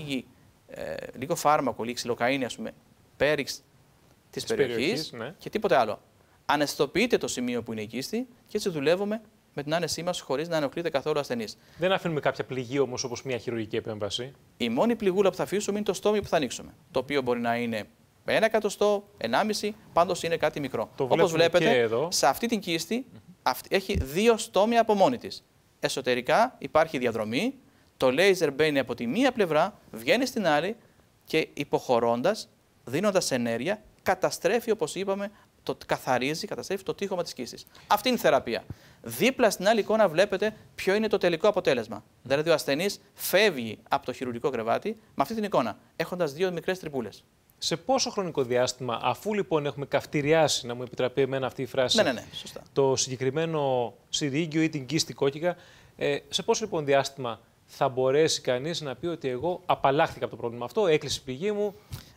S2: λίγο φάρμακο, λίγη ξυλοκαΐνη, ας πούμε, πέριξ της περιοχής και τίποτε άλλο. Αναισθητοποιείται το σημείο που είναι η κίστη και έτσι δουλεύουμε με την άνεσή μας χωρίς να ενοχλείται καθόλου ασθενής.
S1: Δεν αφήνουμε κάποια πληγή όμως όπως μια χειρουργική επέμβαση.
S2: Η μόνη πληγούλα που θα αφήσουμε είναι το στόμιο που θα ανοίξουμε. Το οποίο μπορεί να είναι 1 εκατοστό, 1,5, πάντως είναι κάτι μικρό. Όπως βλέπετε, σε αυτή την κίστη έχει 2 στόμια από μόνη της. Εσωτερικά υπάρχει διαδρομή, το λέιζερ μπαίνει από τη μία πλευρά, βγαίνει στην άλλη και υποχωρώντας, δίνοντας ενέργεια, καταστρέφει, όπως είπαμε, καταστρέφει το τείχομα της κίστης. Αυτή είναι η θεραπεία. Δίπλα στην άλλη εικόνα βλέπετε ποιο είναι το τελικό αποτέλεσμα. Δηλαδή ο ασθενής φεύγει από το χειρουργικό κρεβάτι με αυτή την εικόνα, έχοντας 2 μικρές τρυπούλες.
S1: Σε πόσο χρονικό διάστημα, αφού λοιπόν έχουμε καυτηριάσει, να μου επιτραπεί εμένα αυτή η φράση,
S2: σωστά,
S1: το συγκεκριμένο συρίγγιο ή την κίστη κόκκιγα, σε πόσο λοιπόν διάστημα θα μπορέσει κανείς να πει ότι εγώ απαλλάχθηκα από το πρόβλημα αυτό, έκλεισε η πληγή μου?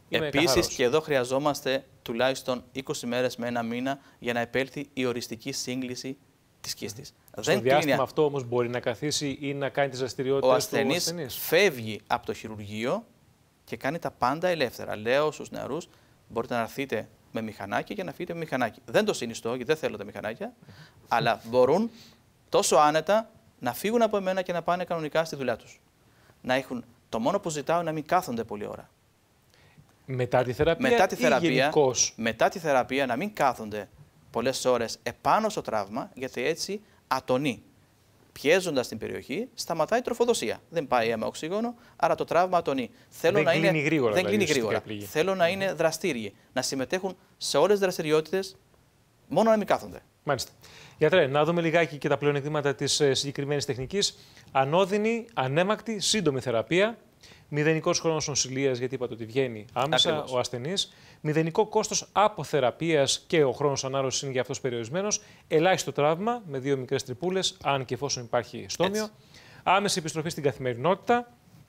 S2: Επίσης, και εδώ χρειαζόμαστε τουλάχιστον 20 μέρες με ένα μήνα για να επέλθει η οριστική σύγκληση της κίστης.
S1: Στο διάστημα αυτό όμως μπορεί να καθίσει ή να κάνει τις δραστηριότητες του ασθενής.
S2: Φεύγει από το χειρουργείο και κάνει τα πάντα ελεύθερα. Λέω στους νεαρούς, μπορείτε να έρθετε με μηχανάκι και να φύγετε με μηχανάκι. Δεν το συνιστώ, γιατί δεν θέλω τα μηχανάκια, αλλά μπορούν τόσο άνετα να φύγουν από εμένα και να πάνε κανονικά στη δουλειά τους. Να έχουν, το μόνο που ζητάω είναι να μην κάθονται πολλή ώρα.
S1: Μετά τη θεραπεία,
S2: μετά τη θεραπεία να μην κάθονται πολλές ώρες επάνω στο τραύμα, γιατί έτσι ατονεί. Πιέζοντας την περιοχή, σταματάει η τροφοδοσία. Δεν πάει αίμα οξυγόνο, άρα το τραύμα ατονεί.
S1: Δεν κλείνει γρήγορα.
S2: Θέλω να είναι δραστήριοι, να συμμετέχουν σε όλες τις δραστηριότητες, μόνο να μην κάθονται.
S1: Μάλιστα. Γιατρέ, να δούμε λιγάκι και τα πλεονεκτήματα της συγκεκριμένης τεχνικής. Ανώδυνη, ανέμακτη, σύντομη θεραπεία. Μηδενικός χρόνος νοσηλείας, γιατί είπατε ότι βγαίνει άμεσα
S2: Ακριβώς.
S1: ο ασθενής. Μηδενικό κόστος αποθεραπείας και ο χρόνος ανάρρωσης είναι για αυτός περιορισμένος. Ελάχιστο τραύμα με 2 μικρές τρυπούλες, αν και εφόσον υπάρχει στόμιο. Έτσι. Άμεση επιστροφή στην καθημερινότητα.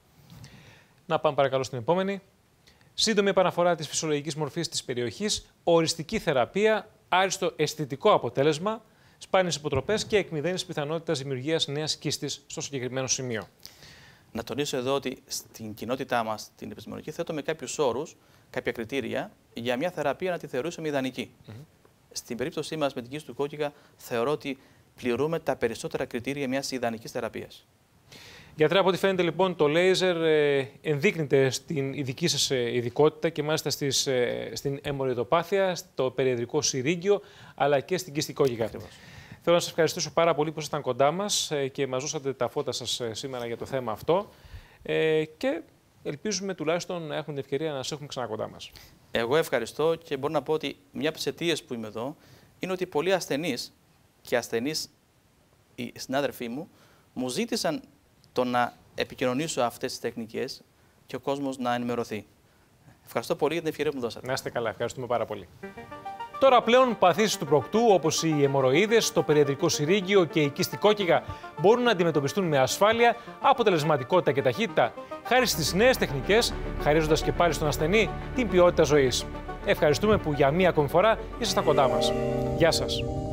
S1: Να πάμε παρακαλώ στην επόμενη. Σύντομη επαναφορά της φυσιολογικής μορφής της περιοχής. Οριστική θεραπεία, άριστο αισθητικό αποτέλεσμα. Σπάνιες υποτροπές και εκμηδένιση πιθανότητας δημιουργίας νέας κίστης στο συγκεκριμένο σημείο.
S2: Να τονίσω εδώ ότι στην κοινότητά μας, την επιστημονική, θέτουμε κάποιους όρους, κάποια κριτήρια για μια θεραπεία να τη θεωρούσαμε ιδανική. Στην περίπτωσή μας με την κίστη του κόκκικα, θεωρώ ότι πληρούμε τα περισσότερα κριτήρια μιας ιδανικής θεραπείας.
S1: Γιατρέ, από ό,τι φαίνεται λοιπόν το λέιζερ ενδείκνυται στην ειδική σας ειδικότητα και μάλιστα στην αιμορροειδοπάθεια, στο περιεδρικό συρίγγιο, αλλά και στην κίστη κόκκικα. Θέλω να σας ευχαριστήσω πάρα πολύ που ήσασταν κοντά μας και μας δώσατε τα φώτα σας σήμερα για το θέμα αυτό και ελπίζουμε τουλάχιστον να έχουμε την ευκαιρία να σας έχουμε ξανά κοντά μας.
S2: Εγώ ευχαριστώ και μπορώ να πω ότι μια από τις αιτίες που είμαι εδώ είναι ότι πολλοί ασθενείς και ασθενείς, οι συνάδελφοί μου ζήτησαν το να επικοινωνήσω αυτές τις τεχνικές και ο κόσμος να ενημερωθεί. Ευχαριστώ πολύ για την ευκαιρία που μου δώσατε.
S1: Να είστε καλά, ευχαριστούμε πάρα πολύ. Τώρα πλέον παθήσεις του προκτού όπως οι αιμορροίδες, το περιεδρικό συρίγγιο και η κίστη κόκκικα μπορούν να αντιμετωπιστούν με ασφάλεια, αποτελεσματικότητα και ταχύτητα, χάρη στις νέες τεχνικές, χαρίζοντας και πάλι στον ασθενή την ποιότητα ζωής. Ευχαριστούμε που για μία ακόμη φορά ήσασταν κοντά μας. Γεια σας.